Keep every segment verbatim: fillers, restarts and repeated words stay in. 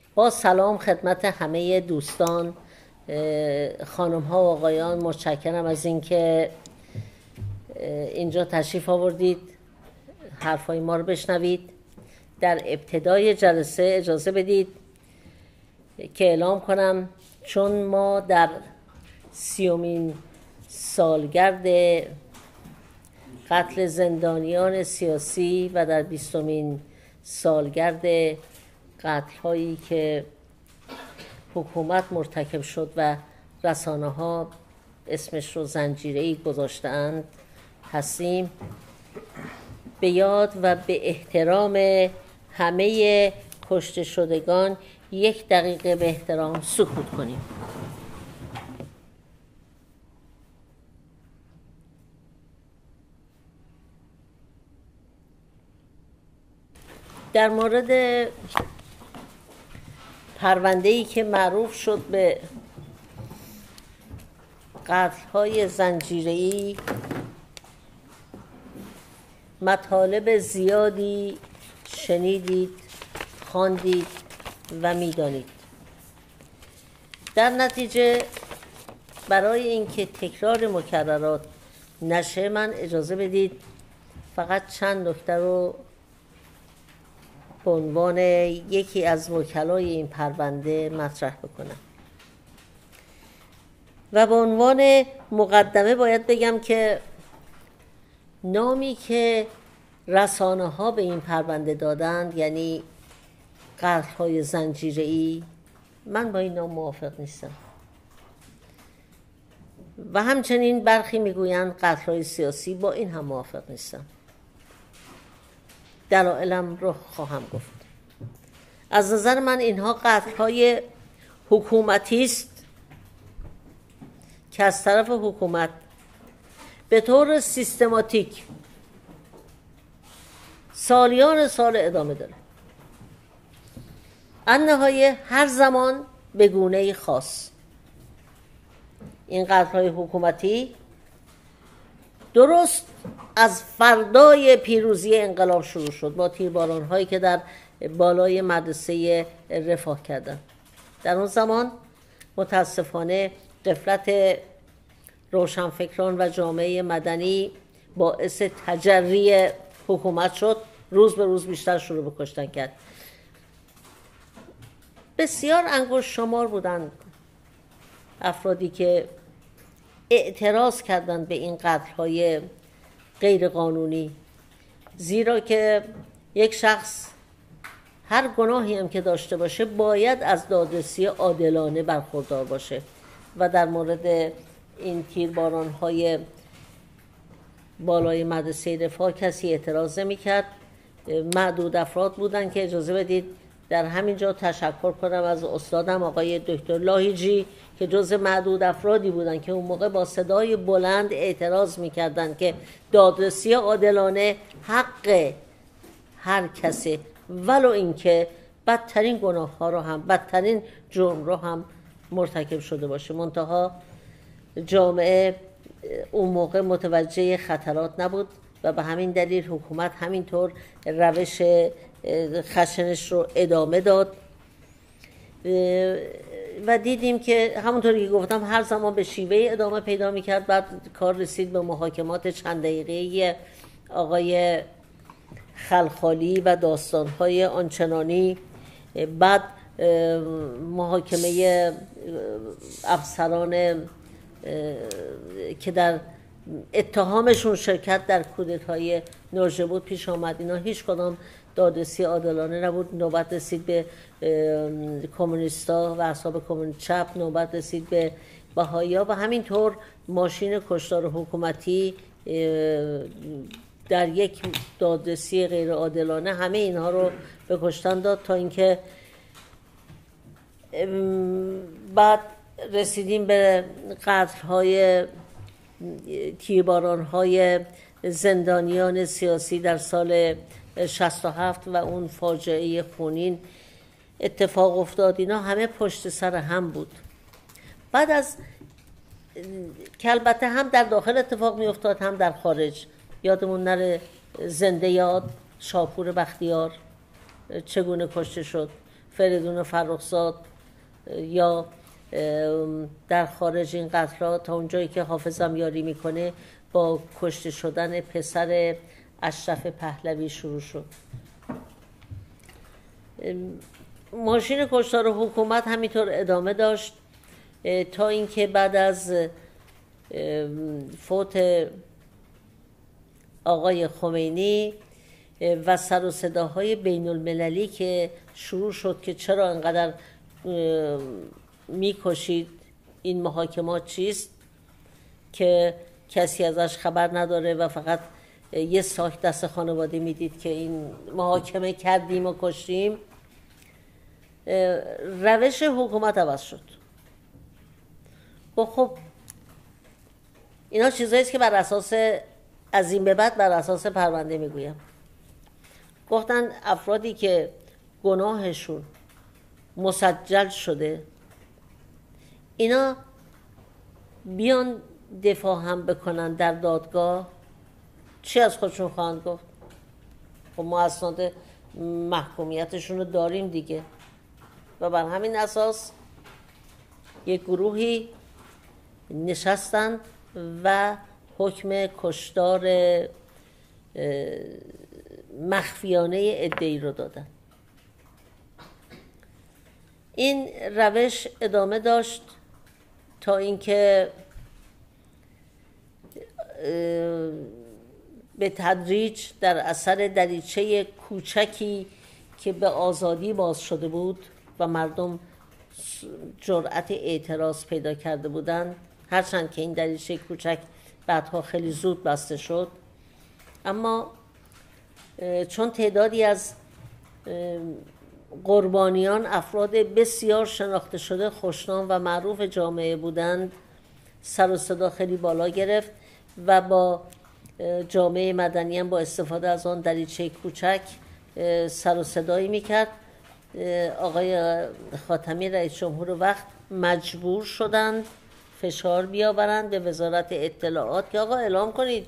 با سلام خدمت همه دوستان، خانم ها و آقایان، متشکرم از اینکه اینجا تشریف آوردید حرفای ما رو بشنوید. در ابتدای جلسه اجازه بدید که اعلام کنم چون ما در سیومین سالگرد قتل زندانیان سیاسی و در بیستمین سالگرد قتل هایی که حکومت مرتکب شد و رسانه ها اسمش رو زنجیره‌ای گذاشته‌اند هستیم، به یاد و به احترام همه کشته شدگان یک دقیقه به احترام سکوت کنیم. در مورد پرونده‌ای که معروف شد به قتل‌های زنجیره‌ای مطالب زیادی شنیدید، خواندید و می‌دانید. در نتیجه برای اینکه تکرار مکررات نشه، من اجازه بدید فقط چند نکته رو به عنوان یکی از وکلای این پرونده مطرح بکنم. و به عنوان مقدمه باید بگم که نامی که رسانه ها به این پرونده دادند، یعنی قتل های زنجیره‌ای، من با این نام موافق نیستم. و همچنین برخی میگویند قتل های سیاسی، با این هم موافق نیستم. دلایلم رو خواهم گفت. از نظر من اینها قتل‌های حکومتی است که از طرف حکومت به طور سیستماتیک سالیان سال ادامه داره. النهایه هر زمان به گونه‌ای خاص. این قتل‌های حکومتی درست از فردای پیروزی انقلاب شروع شد با تیرباران‌هایی که در بالای مدرسه رفاه کردن. در اون زمان متاسفانه غفلت روشنفکران و جامعه مدنی باعث تجری حکومت شد، روز به روز بیشتر شروع به کشتن کرد. بسیار انگشت شمار بودند افرادی که اعتراض کردند به این قتل‌های غیر قانونی، زیرا که یک شخص هر گناهی هم که داشته باشه باید از دادرسی عادلانه برخوردار باشه. و در مورد این تیرباران‌های بالای مدرسه رفاه کسی اعتراض نمی‌کرد. معدود افراد بودن که اجازه بدید در همین جا تشکر کنم از استادم آقای دکتر لاهیجی که جز معدود افرادی بودن که اون موقع با صدای بلند اعتراض می‌کردند که دادرسی عادلانه حق هر کسی، ولو اینکه بدترین گناه‌ها رو هم بدترین جرم رو هم مرتکب شده باشه. منتها جامعه اون موقع متوجه خطرات نبود و به همین دلیل حکومت همینطور روش خشنش رو ادامه داد و دیدیم که همونطوری که گفتم هر زمان به شیوه ادامه پیدا می‌کرد. بعد کار رسید به محاکمات چند دقیقه‌ای آقای خلخالی و داستان‌های آنچنانی، بعد محاکمه افسران که در اتهامشون شرکت در کودتای نوژبود پیش آمد. اینا هیچ کدام دادرسی عادلانه نبود. نوبت رسید به کمونیستا و اصحاب کمونیست چپ، نوبت رسید به بهائی‌ها و همینطور ماشین کشتار حکومتی در یک دادرسی غیر عادلانه همه اینها رو به کشتن داد تا اینکه بعد رسیدیم به قتل‌های تیرباران‌های زندانیان سیاسی در سال شصت و هفت و اون فاجعه خونین اتفاق افتاد. اینا همه پشت سر هم بود. بعد از که البته هم در داخل اتفاق می افتاد هم در خارج. یادمون نره زنده یاد شاپور بختیار چگونه کشته شد فریدون فرخزاد یا در خارج این قتل‌ها تا اونجایی که حافظم یاری میکنه با کشته شدن پسر اشرف پهلوی شروع شد. ماشین کشتار حکومت همینطور ادامه داشت تا اینکه بعد از فوت آقای خمینی و سر و صداهای بین المللی که شروع شد که چرا انقدر میکشید، این محاکمات چیست که کسی ازش خبر نداره و فقط یه ساک دست خانواده میدید که این محاکمه کردیم و کشتیم. روش حکومت عوض شد. خب اینا چیزایی است که بر اساس از این به بعد بر اساس پرونده میگویم. گفتن افرادی که گناهشون مسجل شده اینا بیان دفاع هم بکنن در دادگاه، چی از خودشون خواهند گفت؟ خب ما اسناد محکومیتشون رو داریم دیگه. و بر همین اساس یک گروهی نشستن و حکم کشتار مخفیانه عده‌ای رو دادن. این روش ادامه داشت تا اینکه به تدریج در اثر دریچه کوچکی که به آزادی باز شده بود و مردم جرأت اعتراض پیدا کرده بودند، هرچند که این دریچه کوچک بعدها خیلی زود بسته شد، اما چون تعدادی از قربانیان افراد بسیار شناخته شده، خوشنام و معروف جامعه بودند، سر و صدا خیلی بالا گرفت و با جامعه مدنی هم با استفاده از آن دریچه کوچک سر و صدایی میکرد. آقای خاتمی رئیس جمهور وقت مجبور شدند فشار بیاورند به وزارت اطلاعات که آقا اعلام کنید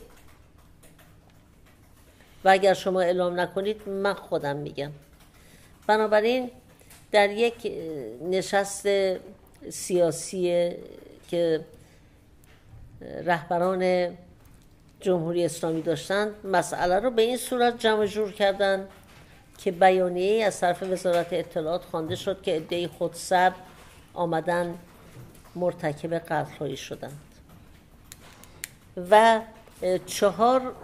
و اگر شما اعلام نکنید من خودم میگم. بنابراین در یک نشست سیاسی که رهبران جمهوری اسلامی داشتند، مسئله رو به این صورت جمع جور کردند که بیانیه‌ای از طرف وزارت اطلاعات خوانده شد که عده‌ای خودسر آمدن مرتکب قتل‌هایی شدند و چهار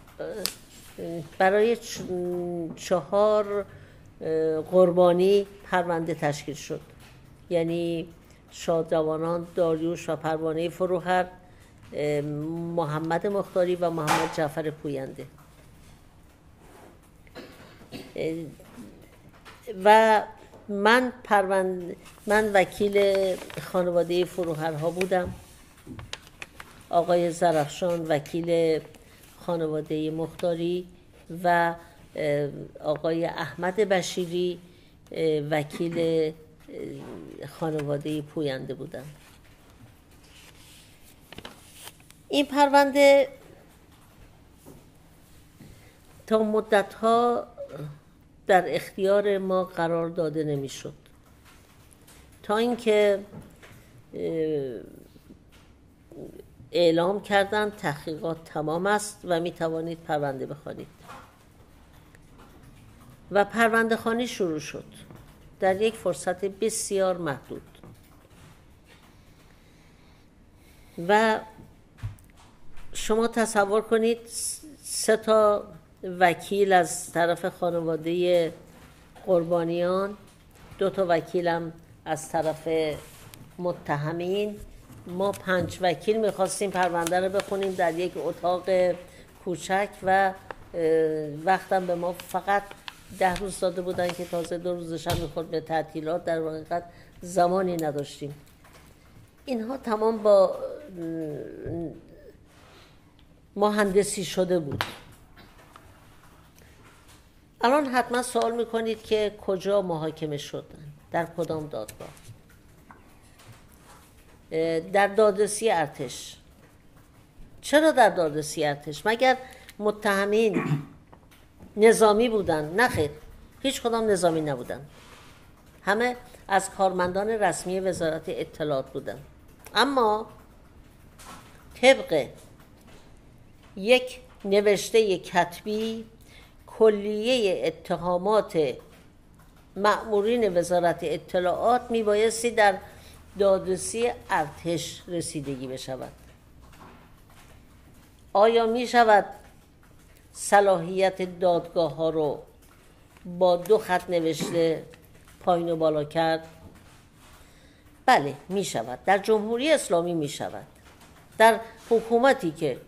برای چهار قربانی پرونده تشکیل شد، یعنی شادروانان، داریوش و پروانه فروهر، محمد مختاری و محمد جعفر پوینده. و من پرونده من وکیل خانواده فروهرها بودم، آقای زرخشان وکیل خانواده مختاری و آقای احمد بشیری وکیل خانواده پوینده بودم. این پرونده تا مدتها در اختیار ما قرار داده نمیشد تا اینکه اعلام کردند تحقیقات تمام است و می توانید پرونده بخوانید و پرونده خوانی شروع شد در یک فرصت بسیار محدود و شما تصور کنید سه تا وکیل از طرف خانواده قربانیان، دو تا وکیلم از طرف متهمین، ما پنج وکیل میخواستیم پرونده رو بخونیم در یک اتاق کوچک و وقتم به ما فقط ده روز داده بودن که تازه دو روزش هم میخورد به تعطیلات، در واقع زمانی نداشتیم. اینها تمام با مهندسی شده بود. الان حتما سوال میکنید که کجا محاکمه شدن، در کدام دادگاه؟ در دادرسی ارتش. چرا در دادرسی ارتش؟ مگر متهمین نظامی بودن؟ نه خیر، هیچ کدام نظامی نبودن. همه از کارمندان رسمی وزارت اطلاعات بودن. اما طبق یک نوشته کتبی کلیه اتهامات مأمورین وزارت اطلاعات میبایستی در دادرسی ارتش رسیدگی بشود. آیا می شود صلاحیت دادگاه ها رو با دو خط نوشته پایین و بالا کرد؟ بله می شود. در جمهوری اسلامی می شود. در حکومتی که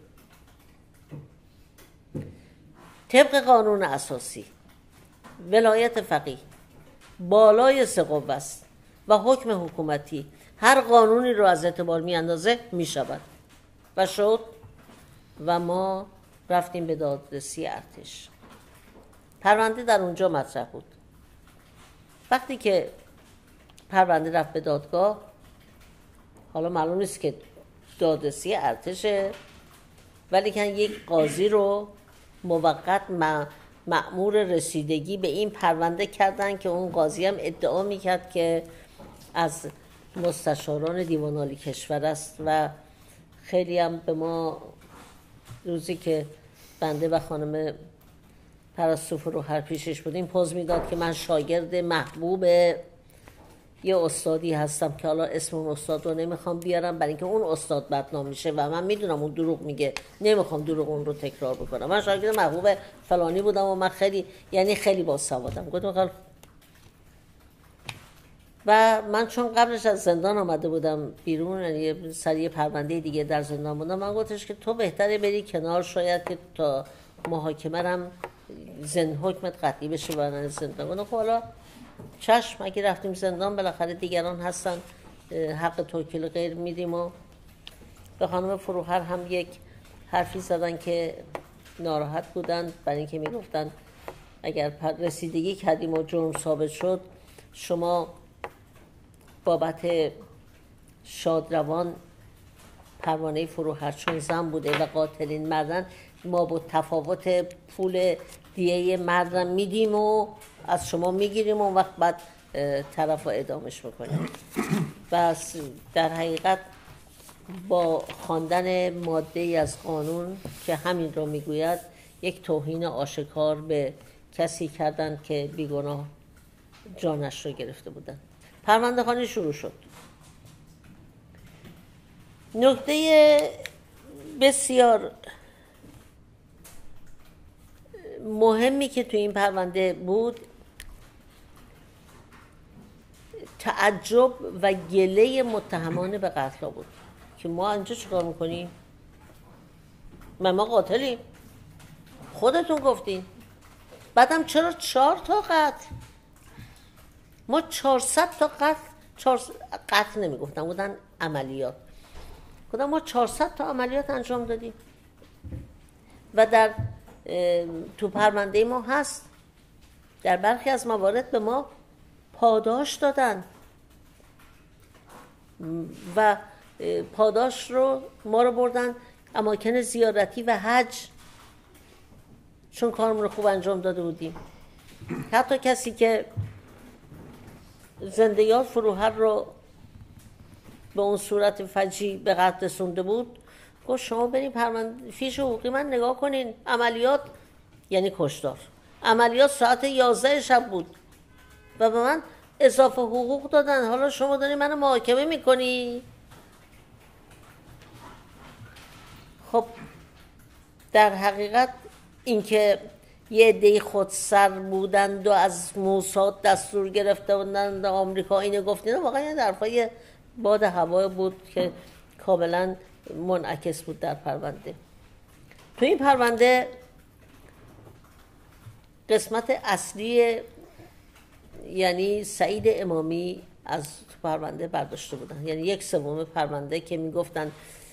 طبق قانون اساسی ولایت فقیه بالای سه قوه است و حکم حکومتی هر قانونی رو از اعتبار می اندازه می شود و شد و ما رفتیم به دادرسی ارتش. پرونده در اونجا مطرح بود. وقتی که پرونده رفت به دادگاه، حالا معلوم نیست که دادرسی ارتشه، ولی که یک قاضی رو موقت مأمور رسیدگی به این پرونده کردن که اون قاضی هم ادعا میکرد که از مستشاران دیوان عالی کشور است و خیلی هم به ما روزی که بنده و خانم پرستو فروهر پیشش بودیم پوز میداد که من شاگرد محبوب یه استادی هستم که حالا اسم اون استاد رو نمیخوام بیارم برای اینکه اون استاد بدنام میشه و من میدونم اون دروغ میگه، نمیخوام دروغ اون رو تکرار بکنم. من شاگرد محبوب فلانی بودم و من خیلی یعنی خیلی باسوادم. گفتم خیلی و من چون قبلش از زندان آمده بودم بیرون، یعنی سری پرونده دیگه در زندان بودم، من گفتش که تو بهتره بری کنار، شاید که تا محاکمه رم زند حکمت قطعی بشه برای زندان. گفتم حالا چشم، اگه رفتیم زندان بالاخره دیگران هستن، حق توکیل غیر میدیم. و به خانم فروهر هم یک حرفی زدن که ناراحت بودن برای اینکه میگفتن اگر رسیدگی کردیم و جرم ثابت شد، شما بابت شادروان پروانه فروهر چون زن بوده و قاتلین مردن، ما با تفاوت پول دیه مردن میدیم و از شما میگیریم و وقت بعد طرف رو اعدامش میکنیم. و در حقیقت با خواندن ماده ای از قانون که همین رو میگوید یک توهین آشکار به کسی کردند که بیگناه جانش رو گرفته بودند. پرونده خوانی شروع شد. نکته بسیار مهمی که تو این پرونده بود تعجب و گله متهمان به قتل بود که ما اینجا چیکار میکنیم؟ ما ما قاتلیم، خودتون گفتین. بعدم چرا چهار تا قتل؟ ما چهارصد تا قتل چهار قتل نمیگفتن، بودن عملیات. گفتم ما چهارصد تا عملیات انجام دادیم و در تو پرونده ما هست در برخی از موارد به ما پاداش دادن و پاداش رو ما رو بردن اماکن زیارتی و حج چون کارمون رو خوب انجام داده بودیم. حتی کسی که زنده یاد فروهر رو به اون صورت فجی به قتل رسونده بود گفت شما بریم پرونده فیش حقوقی من نگاه کنین، عملیات یعنی کشتار، عملیات ساعت یازده شب بود و به من اضافه حقوق دادن، حالا شما داری منو محاکمه میکنی؟ خب در حقیقت اینکه یه عده خودسر بودند و از موساد دستور گرفته بودند آمریکا اینو گفتین، واقعا این حرفای باد هوا بود که کاملا منعکس بود در پرونده. تو این پرونده قسمت اصلی یعنی سعید امامی از پرونده برداشته بودن، یعنی یک سوم پرونده که میگفتن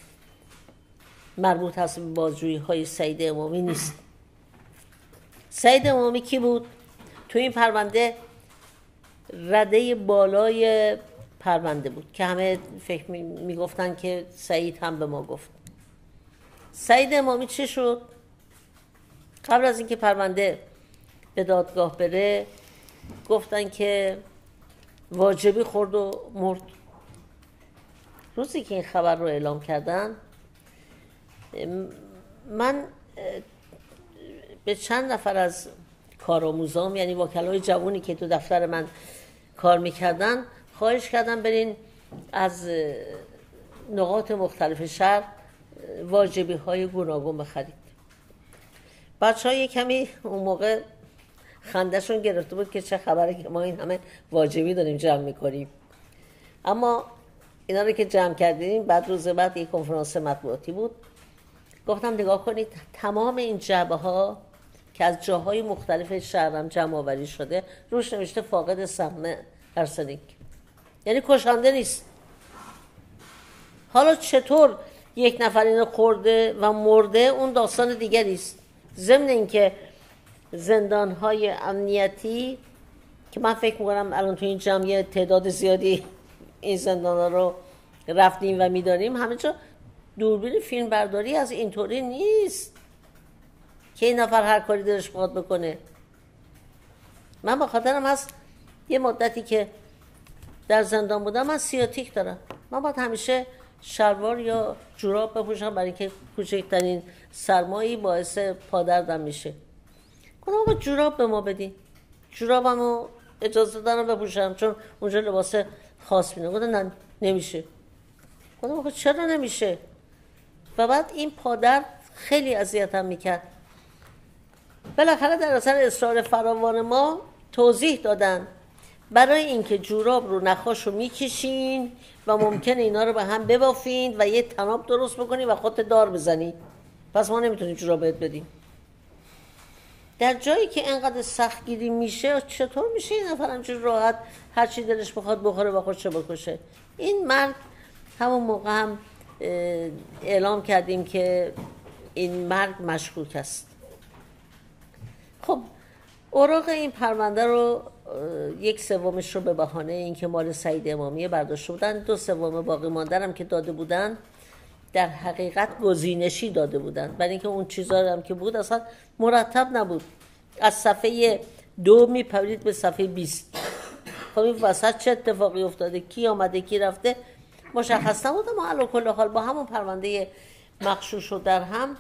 مربوط هست به بازجویی های سعید امامی نیست. سعید امامی کی بود؟ تو این پرونده رده بالای پرونده بود که همه فکر میگفتن که سعید هم به ما گفت. سعید امامی چی شد؟ قبل از اینکه پرونده به دادگاه بره گفتن که واجبی خورد و مرد. روزی که این خبر رو اعلام کردن من به چند نفر از کارآموزام، یعنی وکلای جوانی که تو دفتر من کار میکردن، خواهش کردم برین از نقاط مختلف شهر واجبی های گوناگون بخرید. بچه ها یک کمی اون موقع خندهشون گرفته بود که چه خبره که ما این همه واجبی داریم جمع میکنیم. اما اینا رو که جمع کردیم، بعد روز بعد یک کنفرانس مطبوعاتی بود، گفتم نگاه کنید تمام این جعبه ها که از جاهای مختلف شهرم جمع آوری شده روش نوشته فاقد سم ارسنیک، یعنی کشنده نیست. حالا چطور یک نفر اینو خورده و مرده اون داستان دیگری است. ضمن اینکه زندان‌های امنیتی که من فکر می‌کنم الان تو این جمعیه تعداد زیادی این زندان‌ها رو رفتیم و می‌دانیم، همه جا دوربین فیلم برداری از اینطوری نیست که این نفر هر کاری دلش بخواد بکنه. من به خاطرم از یه مدتی که در زندان بودم من سیاتیک دارم، من باید همیشه شلوار یا جوراب بپوشم برای اینکه کوچکترین سرمایی باعث پادردم میشه. گفتم آقا جوراب به ما بدین، جورابمو اجازه دارم بپوشم چون اونجا لباس خاص میده. گفتم نه نمیشه. گفتم آقا چرا نمیشه؟ و بعد این پادرد خیلی اذیتم میکرد. بالاخره در اثر اصرار فراوان ما توضیح دادن برای اینکه جوراب رو نخاشو میکشین و ممکنه اینا رو به هم ببافین و یه تناب درست بکنین و خودت دار بزنی، پس ما نمیتونیم جوراب بهت بدیم. در جایی که اینقدر سختگیری میشه چطور میشه این نفر همچون راحت هر چی دلش بخواد بخوره و خودشو بکشه؟ این مرد همون موقع هم اعلام کردیم که این مرد مشکوک است. خب اوراق این پرونده رو یک سومش رو به بهانه اینکه مال سعید امامیه برداشته بودن، دو سوم باقی ماندنم که داده بودن در حقیقت گزینشی داده بودن، برای اینکه اون چیزا هم که بود اصلا مرتب نبود. از صفحه دو میپرید به صفحه بیست. خب این وسط چه اتفاقی افتاده، کی آمده کی رفته مشخص نبود. اما علی کل حال با همون پرونده مغشوش و در هم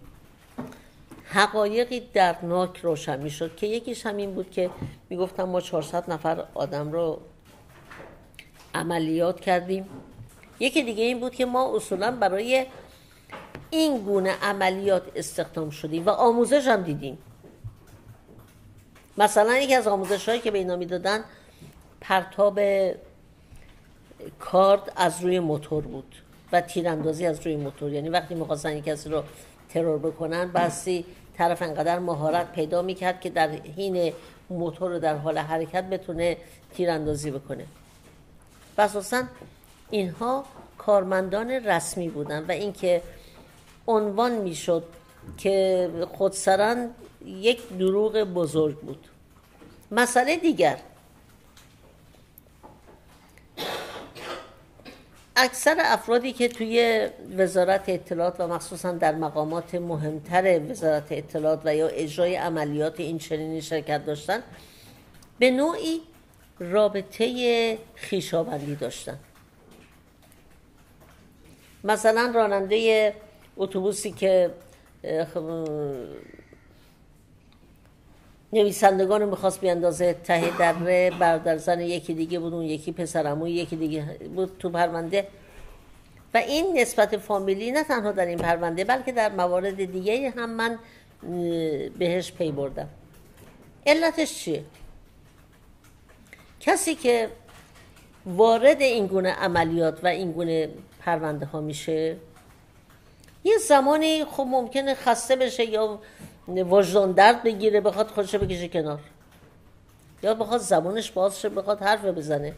حقایقی دردناک روشن میشد که یکیش همین بود که میگفتم ما چهارصد نفر آدم رو عملیات کردیم. یکی دیگه این بود که ما اصولا برای این گونه عملیات استخدام شدیم و آموزش هم دیدیم. مثلا یکی از آموزش هایی که به اینا میدادن پرتاب کارد از روی موتور بود و تیراندازی از روی موتور، یعنی وقتی می‌خواستن یک کسی رو ترور بکنن بسی طرف انقدر مهارت پیدا میکرد که در حین موتور رو در حال حرکت بتونه تیراندازی بکنه. پس اصلا اینها کارمندان رسمی بودن و اینکه عنوان میشد که خودسراً یک دروغ بزرگ بود. مسئله دیگر، اکثر افرادی که توی وزارت اطلاعات و مخصوصا در مقامات مهمتر وزارت اطلاعات و یا اجرای عملیات این چنینی شرکت داشتن به نوعی رابطه خویشاوندی داشتن. مثلا راننده اتوبوسی که نویسندگان رو میخواست بیاندازه ته دره، برادر زن یکی دیگه بود، اون یکی پسرعموی یکی دیگه بود تو پرونده. و این نسبت فامیلی نه تنها در این پرونده بلکه در موارد دیگه هم من بهش پی بردم. علتش چیه؟ کسی که وارد این گونه عملیات و این گونه پرونده ها میشه یه زمانی خب ممکنه خسته بشه یا وجدان درد بگیره، بخواد خودشو بکشه کنار، یا بخواد زبانش باز شه بخواد حرف بزنه.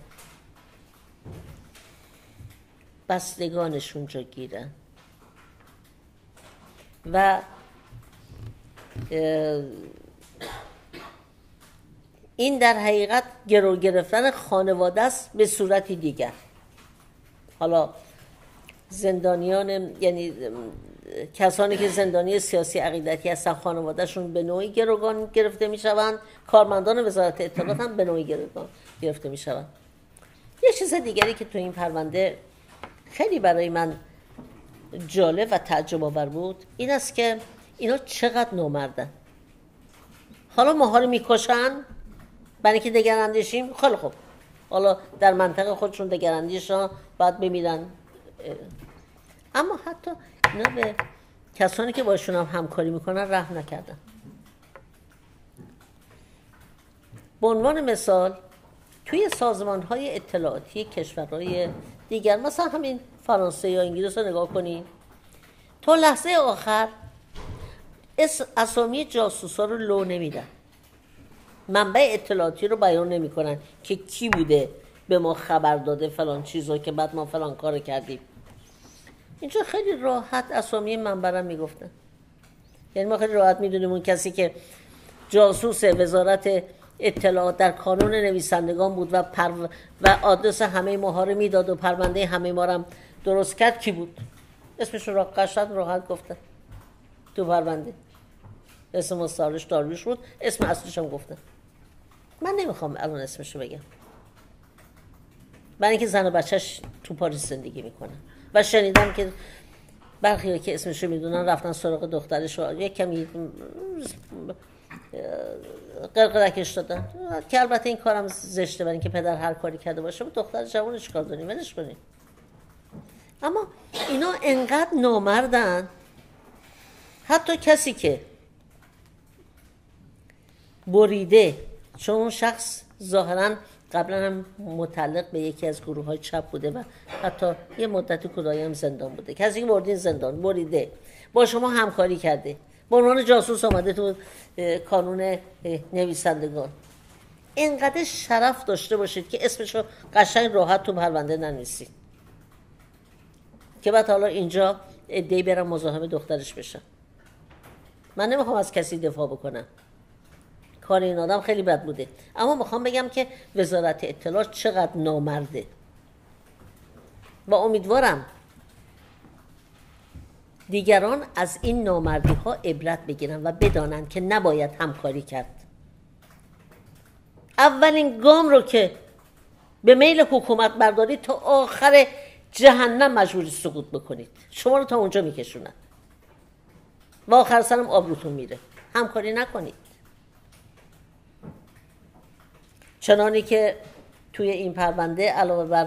بستگانش اونجا گیرن و این در حقیقت گرو گرفتن خانواده است به صورتی دیگر. حالا زندانیان، یعنی کسانی که زندانی سیاسی عقیدتی هستن خانوادهشون به نوعی گروگان گرفته میشوند، کارمندان وزارت اطلاعات هم به نوعی گروگان گرفته میشوند. یه چیز دیگری که تو این پرونده خیلی برای من جالب و تعجب آور بود این است که اینا چقدر نامردن. حالا ماها رو میکشن برای اینکه دگراندیشیم، خیلی خوب، حالا در منطقه خودشون دگراندیشن باید بمیرن. اما حتی اینا به کسانی که باشون هم همکاری میکنن رحم نکردن. به عنوان مثال توی سازمان‌های اطلاعاتی کشورهای دیگر، مثلا همین فرانسه یا انگلیس رو نگاه کنید، تا لحظه آخر اسامی جاسوسا رو لو نمیدن، منبع اطلاعاتی رو بیان نمیکنن که کی بوده به ما خبر داده فلان چیزو که بعد ما فلان کارو کردیم. اینجا خیلی راحت اسامی منبع رو میگفتن. یعنی ما خیلی راحت میدونیم اون کسی که جاسوس وزارت اطلاعات در کانون نویسندگان بود و پر و آدرس همه ماها رو میداد و پرونده همه ما رو درست کرد کی بود. اسمش رو قشنگ راحت گفتن تو پرونده. اسم مستعارش داریوش بود، اسم اصلیش هم گفتن. من نمیخوام الان اسمشو بگم، برای اینکه زن و بچهش تو پاریس زندگی میکنن و شنیدم که برخی که اسمشو میدونن رفتن سراغ دخترش رو یک کمی قرقرکش دادن، که البته این کارم زشته برای اینکه پدر هر کاری کرده باشه دختر جوان چیکار داریم ولش کنیم. اما اینا انقدر نامردن، حتی کسی که بریده، چون اون شخص ظاهرا قبلا هم متعلق به یکی از گروه های چپ بوده و حتی یه مدت کوتاهی هم زندان بوده، کسی که بردین زندان، بریده، با شما همکاری کرده، به عنوان جاسوس آمده تو کانون نویسندگان، اینقدر شرف داشته باشید که اسمشو قشنگ راحت تو پرونده ننویسید که بعد حالا اینجا ادعی برم مزاحم دخترش بشن. من نمیخوام از کسی دفاع بکنم، کار این آدم خیلی بد بوده، اما میخوام بگم که وزارت اطلاعات چقدر نامرده و امیدوارم دیگران از این نامردی ها عبرت بگیرن و بدانن که نباید همکاری کرد. اولین گام رو که به میل حکومت بردارید تا آخر جهنم مجبوری سقوط بکنید، شما رو تا اونجا میکشونن و آخر سرم آبروتون میره. همکاری نکنید. چنانی که توی این پرونده علاوه بر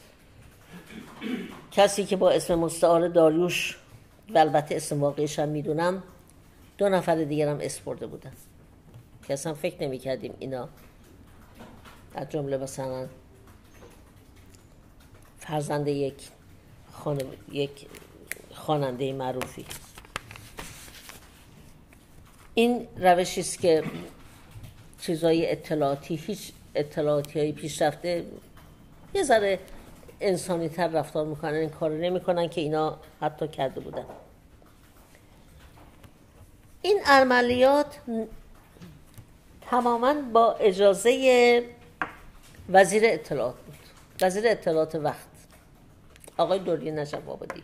کسی که با اسم مستعار داریوش و البته اسم واقعیش هم میدونم، دو نفر دیگر هم اسم برده بودن که اصلا فکر نمی کردیم اینا، از جمله مثلا فرزند یک خانم یک خواننده معروفی. این روشی است که چیزای اطلاعاتی، هیچ اطلاعاتی های پیشرفته یه ذره انسانی تر رفتار میکنن، این کار نمی کنن که اینا حتی کرده بودن. این عملیات تماما با اجازه وزیر اطلاعات بود، وزیر اطلاعات وقت آقای دوری نجف آبادی،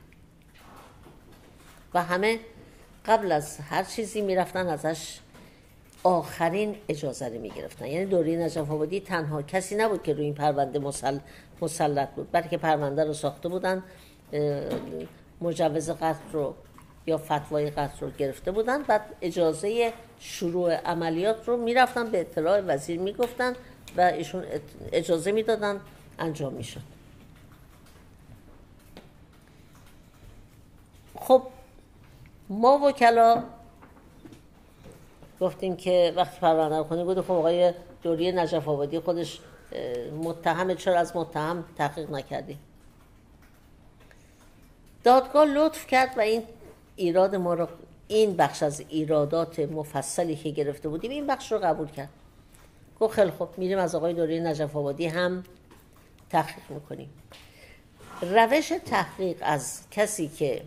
و همه قبل از هر چیزی میرفتن ازش آخرین اجازه رو میگرفتن. یعنی دوری نجف آبادی تنها کسی نبود که روی این پرونده مسل... مسلط بود، بلکه پرونده رو ساخته بودن، مجوز قتل رو یا فتوای قتل رو گرفته بودن، بعد اجازه شروع عملیات رو میرفتن به اطلاع وزیر میگفتن و ایشون اجازه میدادن انجام میشد. خب ما وکلا گفتیم که وقتی پرونده رو خوندیم بود خب آقای دوری نجف آبادی خودش متهم، چرا از متهم تحقیق نکردیم؟ دادگاه لطف کرد و این ایراد ما رو، این بخش از ایرادات مفصلی که گرفته بودیم، این بخش رو قبول کرد. گفت خیلی خوب میریم از آقای دوری نجف آبادی هم تحقیق میکنیم. روش تحقیق از کسی که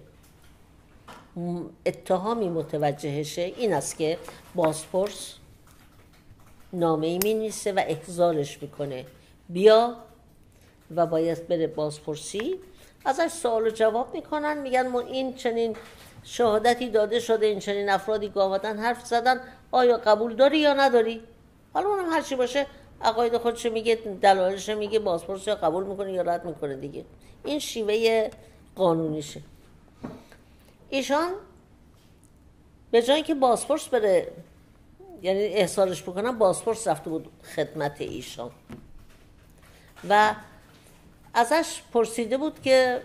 اتهامی متوجهشه این است که بازپرس نامه‌ای می‌نویسه و احضارش میکنه بیا و باید بره بازپرسی، ازش سوال و جواب میکنن، میگن ما این چنین شهادتی داده شده، این چنین افرادی آمدن حرف زدن، آیا قبول داری یا نداری؟ حالا اونم هر چی باشه عقاید خودش میگه، دلایلش میگه، بازپرس یا قبول میکنه یا رد میکنه دیگه. این شیوه قانونیشه. ایشان به جای که بازپرس بره یعنی احضارش بکنن، بازپرس رفته بود خدمت ایشان و ازش پرسیده بود که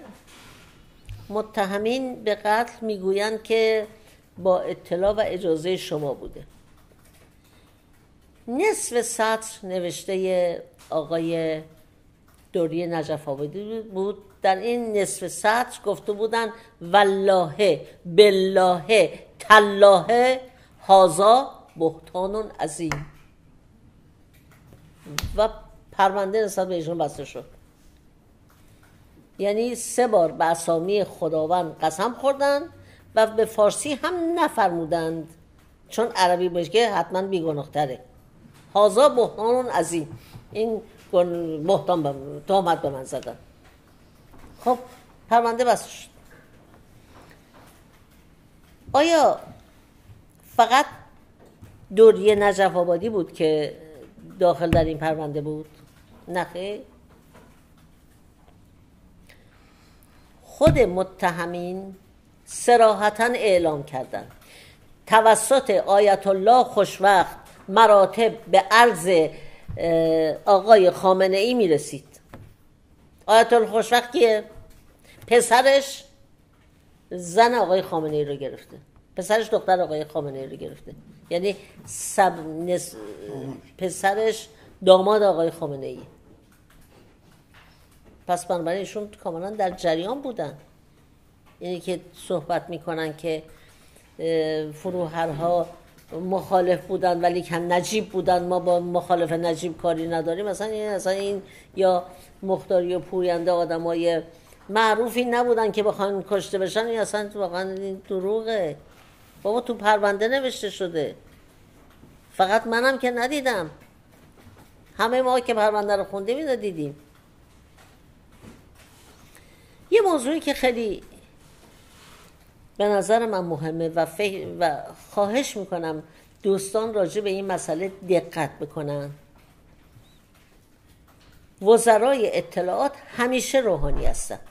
متهمین به قتل میگویند که با اطلاع و اجازه شما بوده. نصف سطر نوشته آقای دوری نجف آبادی بود. در این نصف سطر گفته بودن والله بالله تالله هذا بهتان عظیم و پرونده نسبت به ایشون بسته شد. یعنی سه بار به اسامی خداوند قسم خوردن و به فارسی هم نفرمودند، چون عربی باشه حتما بیگناه‌تره. هذا بهتان عظیم، این بهتان به تهمت به من زدن. خب پرونده بسته شد. آیا فقط دوری نجف آبادی بود که داخل در این پرونده بود؟ نه خیر. خود متهمین صراحتاً اعلام کردند توسط آیت الله خوشوقت مراتب به عرض آقای خامنه ای میرسید. آیت الله خوشوقت که پسرش زن آقای خامنه ای رو گرفته، پسرش دختر آقای خامنه ای رو گرفته، یعنی سب... نس... پسرش داماد آقای خامنه ای. پس بنابراین ایشون کاملا در جریان بودن. یعنی که صحبت میکنن که فروهرها مخالف بودن ولی کم نجیب بودن، ما با مخالف نجیب کاری نداریم، مثلا این مثلا این یا مختاری و پوینده آدمای معروفی نبودن که بخوان کشته بشن. این اصلا واقعا این دروغه. بابا تو پرونده نوشته شده، فقط منم که ندیدم، همه ما که پرونده رو خوندیم اینو دیدیم. یه موضوعی که خیلی به نظر من مهمه و, فه... و خواهش میکنم دوستان راجع به این مسئله دقت بکنن. وزرای اطلاعات همیشه روحانی هستن.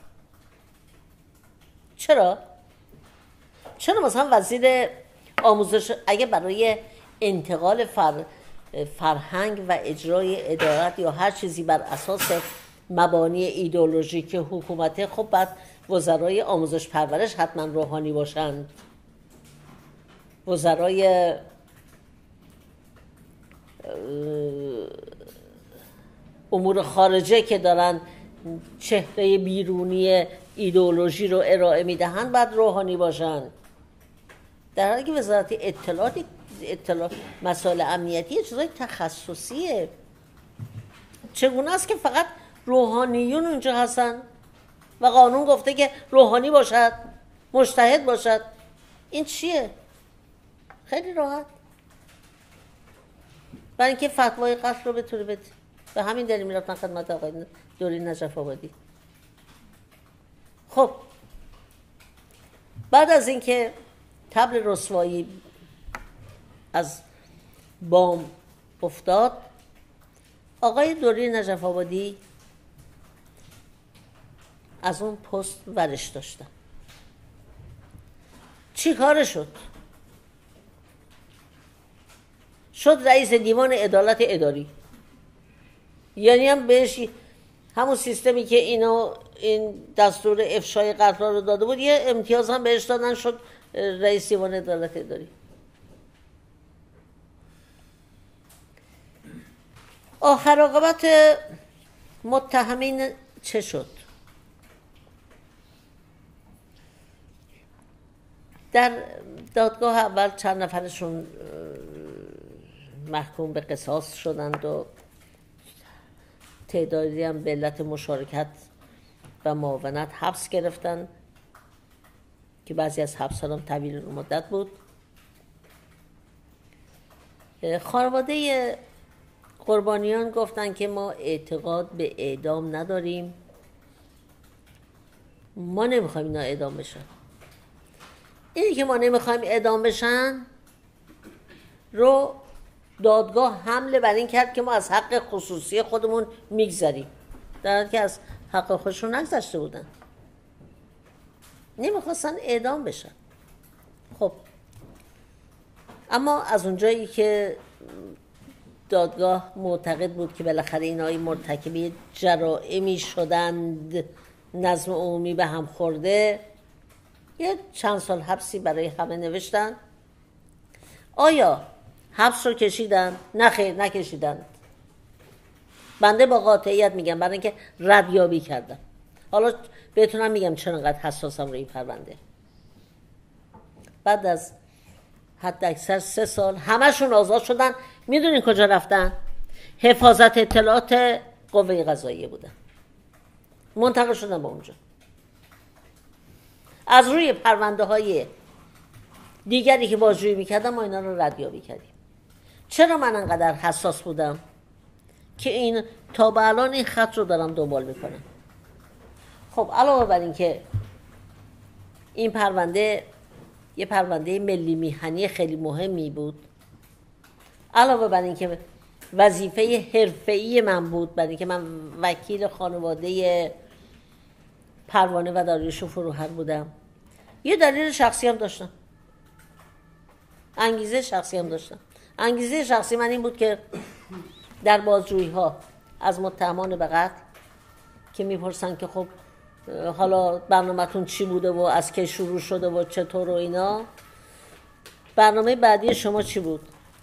چرا؟ چرا مثلا وزیر آموزش اگه برای انتقال فر... فرهنگ و اجرای ادارت یا هر چیزی بر اساس مبانی ایدئولوژیک حکومته، خب بعد وزرای آموزش پرورش حتما روحانی باشند. وزرای امور خارجه که دارن چهره بیرونی ایدئولوژی رو ارائه میدهند باید روحانی باشند. در حالی که وزارت اطلاعات اطلاع مسائل امنیتی یه چیزای تخصصیه. چگونه است که فقط روحانیون اونجا هستن و قانون گفته که روحانی باشد، مجتهد باشد؟ این چیه؟ خیلی راحت، برای اینکه فتوای قتل رو بتونه بده. به همین دلیل میرفتن خدمت آقای دوری نجف آبادی. خب بعد از اینکه طبل رسوایی از بام افتاد، آقای دوری نجف آبادی از اون پست ورش داشتن. چی کار شد؟ شد رئیس دیوان عدالت اداری. یعنی هم بهش همون سیستمی که اینو این دستور افشای قتل رو داده بود یه امتیاز هم بهش دادن، شد رئیس دیوان عدالت اداری. آخر عاقبت متهمین چه شد؟ در دادگاه اول چند نفرشون محکوم به قصاص شدند و تعدادی هم به علت مشارکت و معاونت حبس گرفتن که بعضی از حبس هم طویل مدت بود. خانواده قربانیان گفتن که ما اعتقاد به اعدام نداریم، ما نمیخوایم اینا اعدام بشن. اینی که ما نمیخوایم اعدام بشن رو دادگاه حمله بر این کرد که ما از حق خصوصی خودمون میگذریم، در حالی که از حق خودشون نگذشته بودن، نمیخواستن اعدام بشن. خب اما از اونجایی که دادگاه معتقد بود که بالاخره اینایی مرتکب جرائمی شدند، نظم عمومی به هم خورده، یه چند سال حبسی برای همه نوشتن. آیا حبس رو کشیدن؟ نه خیر، نکشیدن. بنده با قاطعیت میگم برای اینکه ردیابی کردم. حالا بهتونم میگم چرا انقدر حساسم روی این پرونده. بعد از حد اکثر سه سال همشون آزاد شدن. میدونین کجا رفتن؟ حفاظت اطلاعات قوه قضاییه بودن، منتقل شدن به اونجا. از روی پرونده های دیگری که بازجویی میکردم ما اینا رو ردیابی کردیم. چرا من انقدر حساس بودم که این تا به الان این خط رو دارم دنبال میکنم؟ خب علاوه بر این که این پرونده یه پرونده ملی میهنی خیلی مهمی بود، علاوه بر این که وظیفه حرفه‌ای من بود، برای اینکه من وکیل خانواده پروانه و داریوش و فروهر بودم، یه دلیل شخصی هم داشتم، انگیزه شخصی هم داشتم. انگیزه شخصی من این بود که در بازجویی ها از متهمان به قتل که میپرسن که خب حالا برنامه‌تون چی بوده و از کی شروع شده و چطور و اینا، برنامه بعدی شما چی بود؟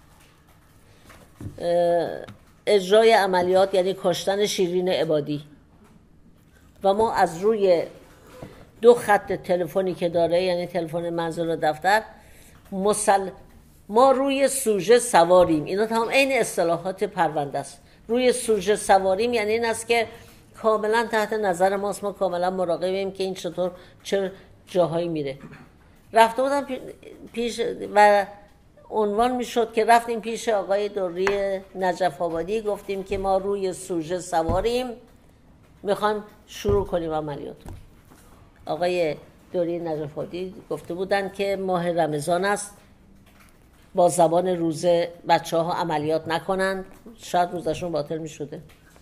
اجرای عملیات، یعنی کشتن شیرین عبادی. و ما از روی دو خط تلفنی که داره، یعنی تلفن منزل و دفتر، مسل... ما روی سوژه سواریم. اینا تمام عین اصطلاحات پرونده است. روی سوژه سواریم یعنی این است که کاملا تحت نظر ماست، ما کاملا مراقبیم که این چطور چه جاهایی میره. رفته بودم پیش و عنوان میشد که رفتیم پیش آقای دوری نجف آبادی، گفتیم که ما روی سوژه سواریم، میخوایم شروع کنیم عملیات. آقای دوری نجف آبادی گفته بودن که ماه رمضان است، با زبان روزه بچه ها عملیات نکنند، شاید روزشون باطل میشده.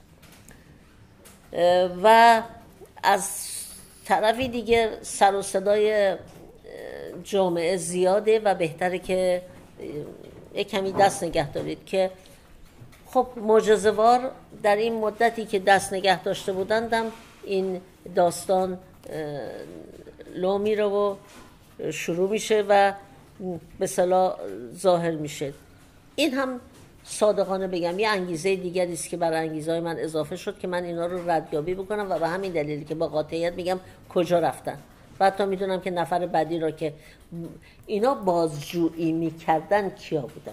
و از طرفی دیگه سر و صدای جامعه زیاده و بهتره که یک کمی دست نگه دارید که خب معجزه‌وار در این مدتی که دست نگه داشته بودندم این داستان لو میره و شروع میشه و به اصطلاح ظاهر میشه. این هم صادقانه بگم یه انگیزه دیگری است که برای انگیزه‌های من اضافه شد که من اینا رو ردیابی بکنم و به همین دلیلی که با قاطعیت میگم کجا رفتن. و حتی میدونم که نفر بعدی را که اینا بازجویی میکردن کیا بودن.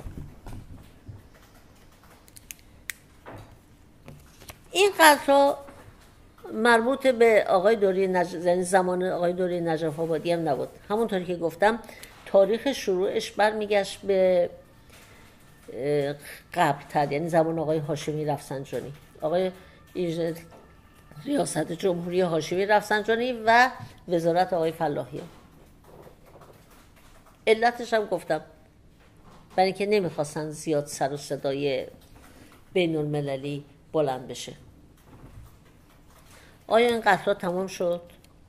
این قضا مربوط به آقای دوری نجف، یعنی زمان آقای دوری نجف آبادی هم نبود. همونطوری که گفتم تاریخ شروعش برمیگشت به قبل تر، یعنی زمان آقای هاشمی رفسنجانی، آقای ریاست جمهوری هاشمی رفسنجانی و وزارت آقای فلاحیان. علتش هم گفتم برای اینکه نمیخواستن زیاد سر و صدای بین المللی بلند بشه. آیا این قتل‌ها تمام شد؟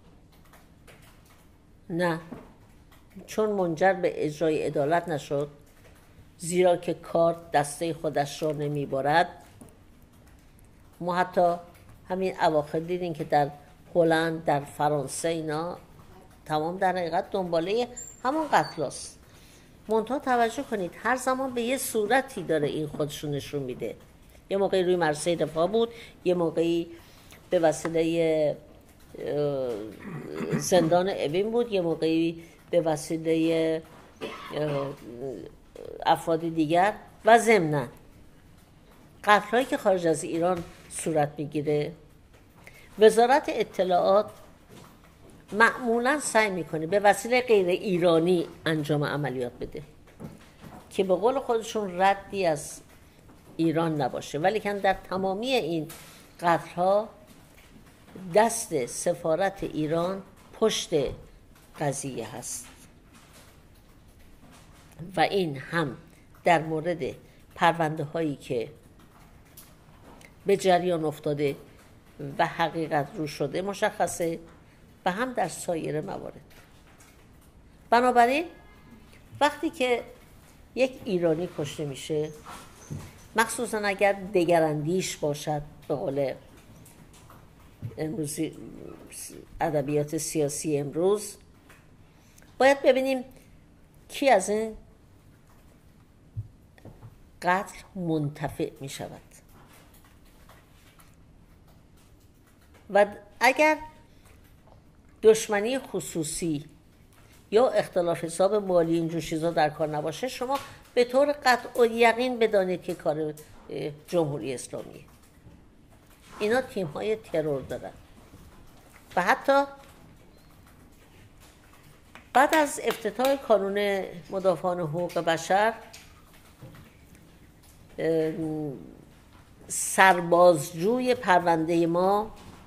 نه، چون منجر به اجرای عدالت نشد، زیرا که کار دسته خودش را نمیبارد. ما حتی همین اواخر دیدیم که در هلند، در فرانسه اینا تمام در حقیقت دنباله همون قتل هست. منتها توجه کنید هر زمان به یه صورتی داره این خودشون نشون میده. یه موقعی روی مرسه دفاع بود، یه موقعی به وسیله زندان اوین بود، یه موقعی به وسیله افراد دیگر و ضمناً قتل‌هایی که خارج از ایران صورت میگیره. وزارت اطلاعات معمولاً سعی میکنه به وسیله غیر ایرانی انجام عملیات بده که به قول خودشون ردی از ایران نباشه، ولی که در تمامی این قتل‌ها دست سفارت ایران پشت قضیه هست و این هم در مورد پرونده هایی که به جریان افتاده و حقیقت رو شده مشخصه و هم در سایر موارد. بنابراین وقتی که یک ایرانی کشته میشه، مخصوصا اگر دگراندیش باشد، به قول امروزی ادبیات سیاسی امروز، باید ببینیم کی از این قتل منتفع می شود. و اگر دشمنی خصوصی یا اختلاف حساب مالی اینجور چیزا در کار نباشه، شما به طور قطع و یقین بدانید که کار جمهوری اسلامیه. اینا تیم های ترور دارن و حتی بعد از افتتاح کانون مدافعان حقوق بشر، سربازجوی پرونده ما،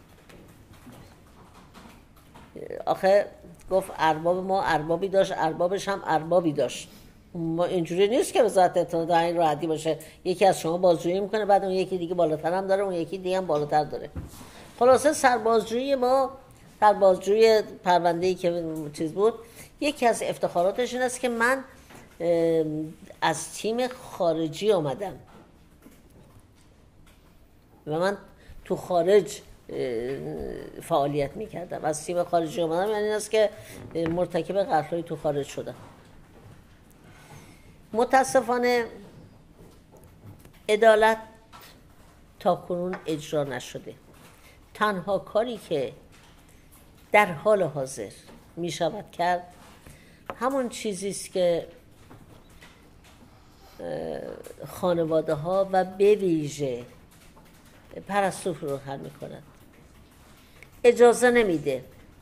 آخه گفت ارباب ما اربابی داشت، اربابش هم اربابی داشت. ما اینجوری نیست که وزارت اطلاعات در این راحتی باشه یکی از شما بازجویی میکنه بعد اون یکی دیگه بالاتر هم داره، اون یکی دیگه هم بالاتر داره. خلاصه سربازجویی ما، سربازجوی پرونده‌ای که چیز بود، یکی از افتخاراتش این است که من از تیم خارجی آمدم و من تو خارج فعالیت میکردم. از تیم خارجی آمدم یعنی این است که مرتکب قتل‌های تو خارج شدم. متاسفانه عدالت تا کنون اجرا نشده. تنها کاری که در حال حاضر می شود کرد همون چیزی است که خانواده ها و به ویژه پرستو فروغر می کند. اجازه نمیده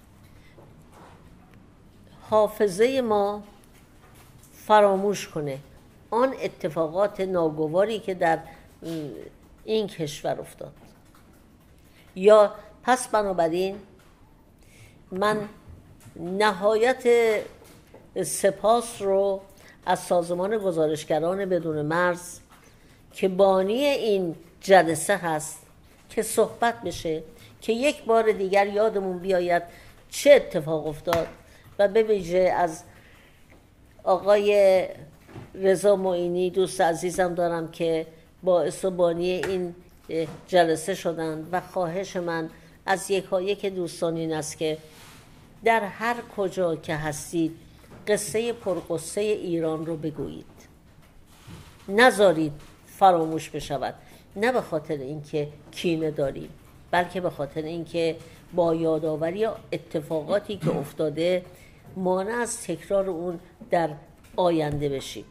حافظه ما فراموش کنه آن اتفاقات ناگواری که در این کشور افتاد. یا پس بنابراین من نهایت سپاس رو از سازمان گزارشگران بدون مرز که بانی این جلسه هست که صحبت بشه، که یک بار دیگر یادمون بیاید چه اتفاق افتاد، و به ویژه از آقای رضا معینی دوست عزیزم دارم که باعث و بانی این جلسه شدند و خواهش من از یکایک دوستان این است که در هر کجا که هستید قصه پرقصه ایران رو بگویید، نذارید فراموش بشود، نه به خاطر اینکه کینه داریم بلکه به خاطر اینکه با یادآوری اتفاقاتی که افتاده مانع از تکرار اون در آینده بشیم.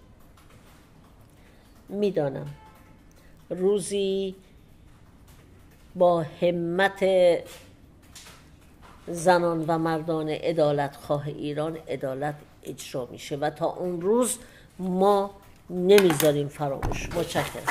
میدانم روزی با همت زنان و مردان عدالت خواه ایران عدالت اجرا میشه و تا اون روز ما نمیذاریم فراموش. متشکرم.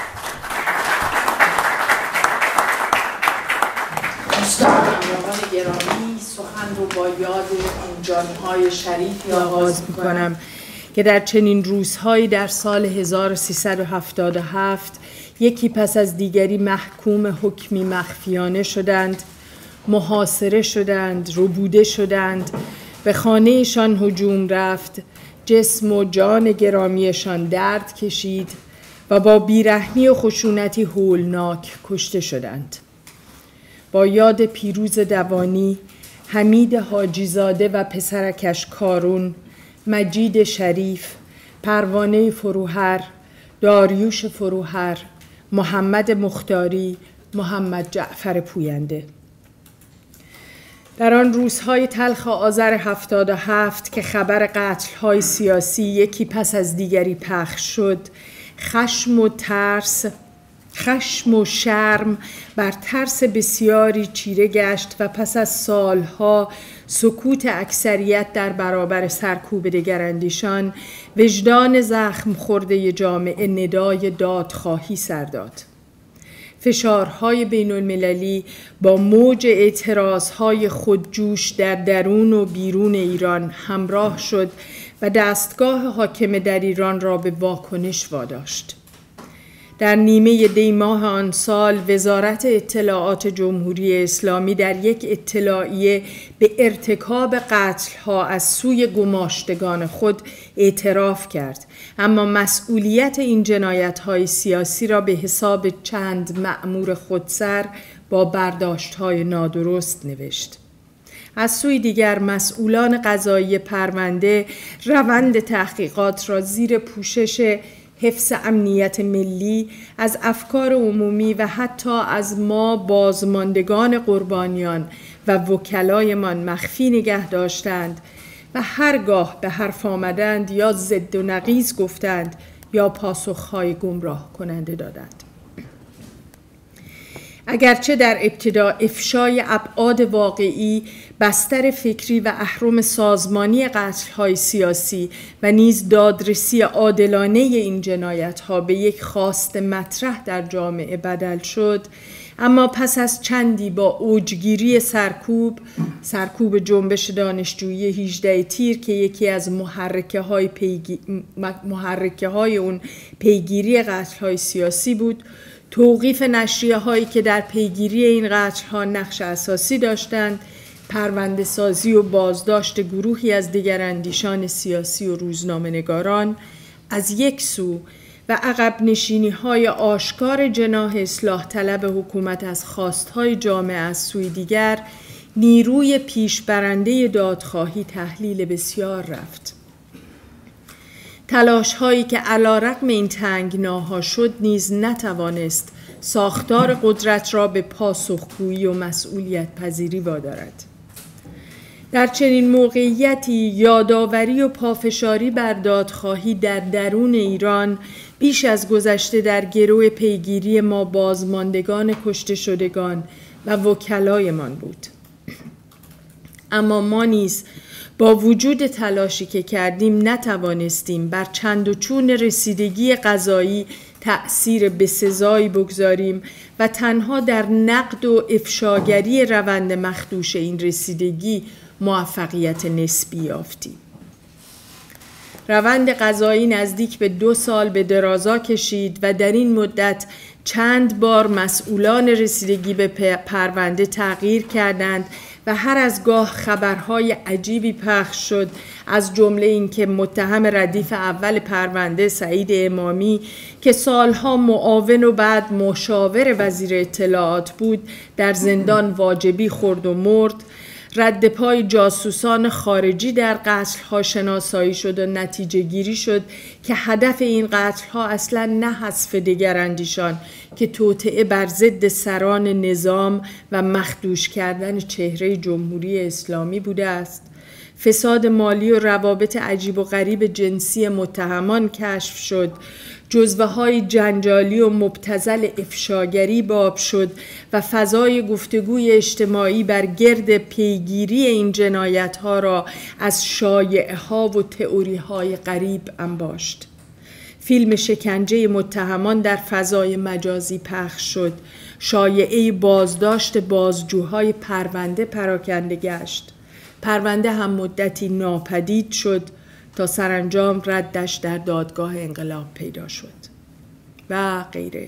دوستان گرامی، سخن رو با یاد اون جانهای شریفی آغاز میکنم که در چنین روزهایی در سال هزار و سیصد و هفتاد و هفت یکی پس از دیگری محکوم حکمی مخفیانه شدند، محاصره شدند، ربوده شدند، به خانهشان هجوم رفت، جسم و جان گرامیشان درد کشید و با بیرحمی و خشونتی هولناک کشته شدند. با یاد پیروز دوانی، حمید حاجیزاده و پسرکش کارون، مجید شریف، پروانه فروهر، داریوش فروهر، محمد مختاری، محمد جعفر پوینده. در آن روزهای تلخ آذر هفتاد و هفت که خبر قتل‌های سیاسی یکی پس از دیگری پخش شد، خشم و ترس، خشم و شرم بر ترس بسیاری چیره گشت و پس از سالها سکوت اکثریت در برابر سرکوب دگراندیشان، وجدان زخم خورده جامعه ندای دادخواهی سر داد. فشارهای بین المللی با موج اعتراضهای خودجوش در درون و بیرون ایران همراه شد و دستگاه حاکم در ایران را به واکنش واداشت. در نیمه دی ماه آن سال وزارت اطلاعات جمهوری اسلامی در یک اطلاعیه به ارتکاب قتل‌ها از سوی گماشتگان خود اعتراف کرد، اما مسئولیت این جنایت‌های سیاسی را به حساب چند مأمور خودسر با برداشت‌های نادرست نوشت. از سوی دیگر مسئولان قضایی پرونده روند تحقیقات را زیر پوشش حفظ امنیت ملی از افکار عمومی و حتی از ما بازماندگان قربانیان و وکلایمان مخفی نگه داشتند و هرگاه به حرف آمدند یا ضد و نقیض گفتند یا پاسخهای گمراه کننده دادند. اگرچه در ابتدا افشای ابعاد واقعی، بستر فکری و اهرم سازمانی قتل‌های سیاسی و نیز دادرسی عادلانه این جنایت‌ها به یک خواست مطرح در جامعه بدل شد، اما پس از چندی با اوجگیری سرکوب سرکوب جنبش دانشجویی هجده تیر که یکی از محرکه های, پیگی... محرکه های اون پیگیری قتل‌های سیاسی بود، توقیف نشریه هایی که در پیگیری این قتل ها نقش اساسی داشتند، پرونده سازی و بازداشت گروهی از دیگراندیشان سیاسی و روزنامه‌نگاران از یک سو و عقب نشینی های آشکار جناح اصلاح طلب حکومت از خواستهای جامعه از سوی دیگر، نیروی پیشبرنده دادخواهی تحلیل بسیار رفت. تلاش هایی که علیرغم این تنگناها شد نیز نتوانست ساختار قدرت را به پاسخگویی و مسئولیت پذیری وادارد. در چنین موقعیتی یادآوری و پافشاری بر دادخواهی در درون ایران بیش از گذشته در گرو پیگیری ما بازماندگان کشته شدگان و وکلایمان بود. اما ما نیز با وجود تلاشی که کردیم نتوانستیم بر چند و چون رسیدگی قضایی تأثیر بسزایی بگذاریم و تنها در نقد و افشاگری روند مخدوش این رسیدگی موفقیت نسبی یافتیم. روند قضایی نزدیک به دو سال به درازا کشید و در این مدت چند بار مسئولان رسیدگی به پرونده تغییر کردند و هر از گاه خبرهای عجیبی پخش شد، از جمله اینکه متهم ردیف اول پرونده سعید امامی که سالها معاون و بعد مشاور وزیر اطلاعات بود در زندان واجبی خورد و مرد، رد پای جاسوسان خارجی در قتل‌ها شناسایی شد و نتیجه گیری شد که هدف این قتل‌ها اصلاً نه حذف دگراندیشان که توطئه بر ضد سران نظام و مخدوش کردن چهره جمهوری اسلامی بوده است. فساد مالی و روابط عجیب و غریب جنسی متهمان کشف شد، جزوه‌های جنجالی و مبتذل افشاگری باب شد و فضای گفتگوی اجتماعی بر گرد پیگیری این جنایت‌ها را از شایعه‌ها و تئوری‌های غریب انباشت. فیلم شکنجه متهمان در فضای مجازی پخش شد. شایعه بازداشت بازجوهای پرونده پراکنده گشت. پرونده هم مدتی ناپدید شد تا سرانجام ردش در دادگاه انقلاب پیدا شد و غیره.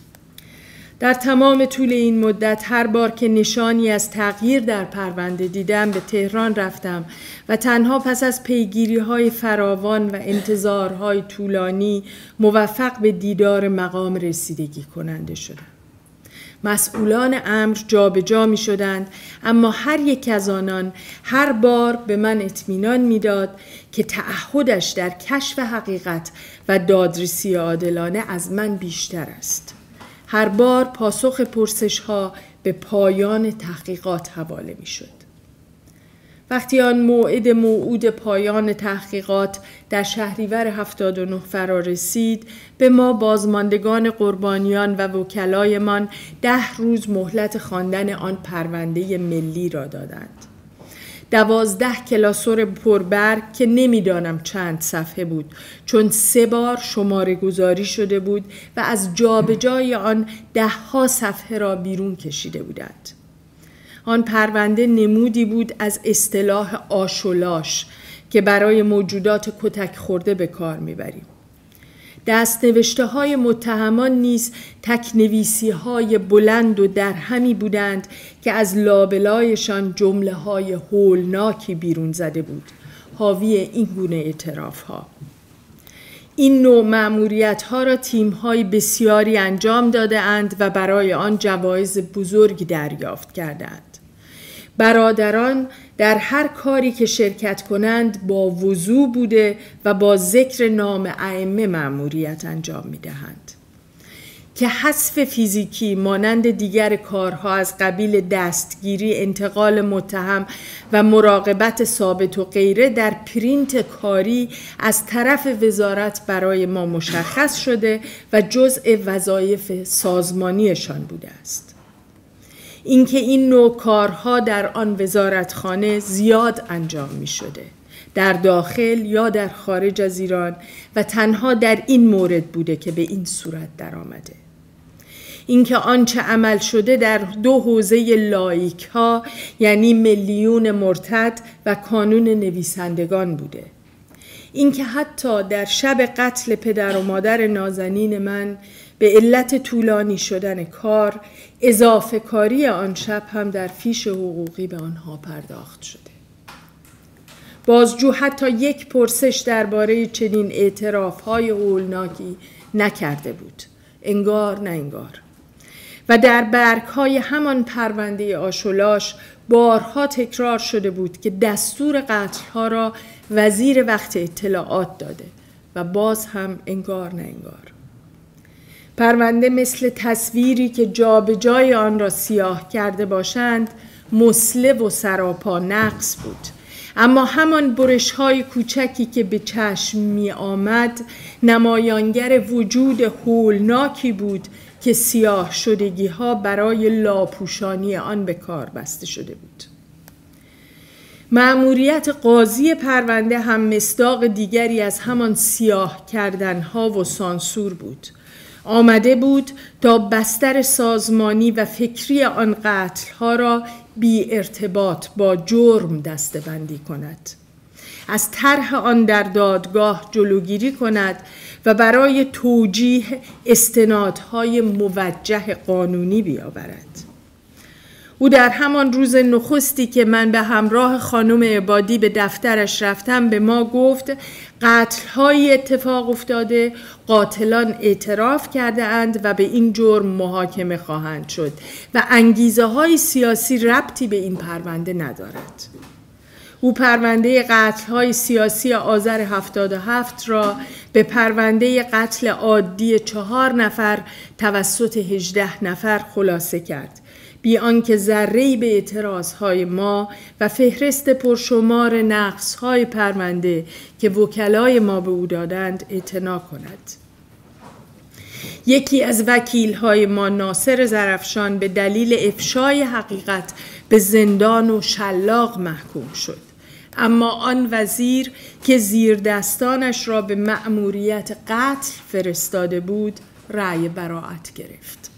در تمام طول این مدت هر بار که نشانی از تغییر در پرونده دیدم به تهران رفتم و تنها پس از پیگیری‌های فراوان و انتظارهای طولانی موفق به دیدار مقام رسیدگی کننده شدم. مسئولان امر جابجا می شدند، اما هر یک از آنان هر بار به من اطمینان می داد که تعهدش در کشف حقیقت و دادرسی عادلانه از من بیشتر است. هر بار پاسخ پرسش ها به پایان تحقیقات حواله می شد. وقتی آن موعد موعود پایان تحقیقات در شهریور هفتاد و نه فرا رسید، به ما بازماندگان قربانیان و وکلایمان ده روز مهلت خواندن آن پرونده ملی را دادند. دوازده کلاسور پربرگ که نمیدانم چند صفحه بود، چون سه بار شماره گذاری شده بود و از جابجای آن ده ها صفحه را بیرون کشیده بودند. آن پرونده نمودی بود از اصطلاح آش و لاش که برای موجودات کتک خورده به کار میبریم. دستنوشته های متهمان نیز تکنویسی های بلند و درهمی بودند که از لابلایشان جمله های هولناکی بیرون زده بود، حاوی این گونه اعتراف ها. این نوع مأموریت ها را تیم های بسیاری انجام داده اند و برای آن جوایز بزرگی دریافت کردند. برادران در هر کاری که شرکت کنند با وضوح بوده و با ذکر نام ائمه مأموریت انجام می دهند. که حذف فیزیکی مانند دیگر کارها از قبیل دستگیری، انتقال متهم و مراقبت ثابت و غیره در پرینت کاری از طرف وزارت برای ما مشخص شده و جزء وظایف سازمانیشان بوده است. اینکه این نوع کارها در آن وزارتخانه زیاد انجام می شده، در داخل یا در خارج از ایران، و تنها در این مورد بوده که به این صورت در آمده. اینکه آنچه عمل شده در دو حوزه لایک ها، یعنی میلیون مرتد و کانون نویسندگان بوده. اینکه حتی در شب قتل پدر و مادر نازنین من به علت طولانی شدن کار، اضافه کاری آن شب هم در فیش حقوقی به آنها پرداخت شده. بازجو حتی یک پرسش درباره چنین اعتراف‌های هولناکی نکرده بود. انگار نه انگار. و در برگ‌های همان پرونده آشولاش بارها تکرار شده بود که دستور قتل‌ها را وزیر وقت اطلاعات داده و باز هم انگار نه انگار. پرونده مثل تصویری که جابجای آن را سیاه کرده باشند مسله و سراپا نقص بود، اما همان برش‌های کوچکی که به چشم می آمد نمایانگر وجود هولناکی بود که سیاه شدگی ها برای لاپوشانی آن به کار بسته شده بود. مأموریت قاضی پرونده هم مصداق دیگری از همان سیاه کردن ها و سانسور بود. آمده بود تا بستر سازمانی و فکری آن قتل ها را بی ارتباط با جرم دسته‌بندی کند، از طرح آن در دادگاه جلوگیری کند و برای توجیه استنادهای موجه قانونی بیاورد. او در همان روز نخستی که من به همراه خانم عبادی به دفترش رفتم به ما گفت قتل‌های اتفاق افتاده، قاتلان اعتراف کرده اند و به این جرم محاکمه خواهند شد و انگیزه های سیاسی ربطی به این پرونده ندارد. او پرونده قتل‌های سیاسی آذر هفتاد و هفت را به پرونده قتل عادی چهار نفر توسط هجده نفر خلاصه کرد، بی آنکه ذره‌ای به اعتراضهای ما و فهرست پرشمار نقص‌های پرونده که وکلای ما به او دادند اعتنا کند. یکی از وکیل‌های ما، ناصر ظرفشان، به دلیل افشای حقیقت به زندان و شلاق محکوم شد، اما آن وزیر که زیر دستانش را به مأموریت قتل فرستاده بود رأی براءت گرفت.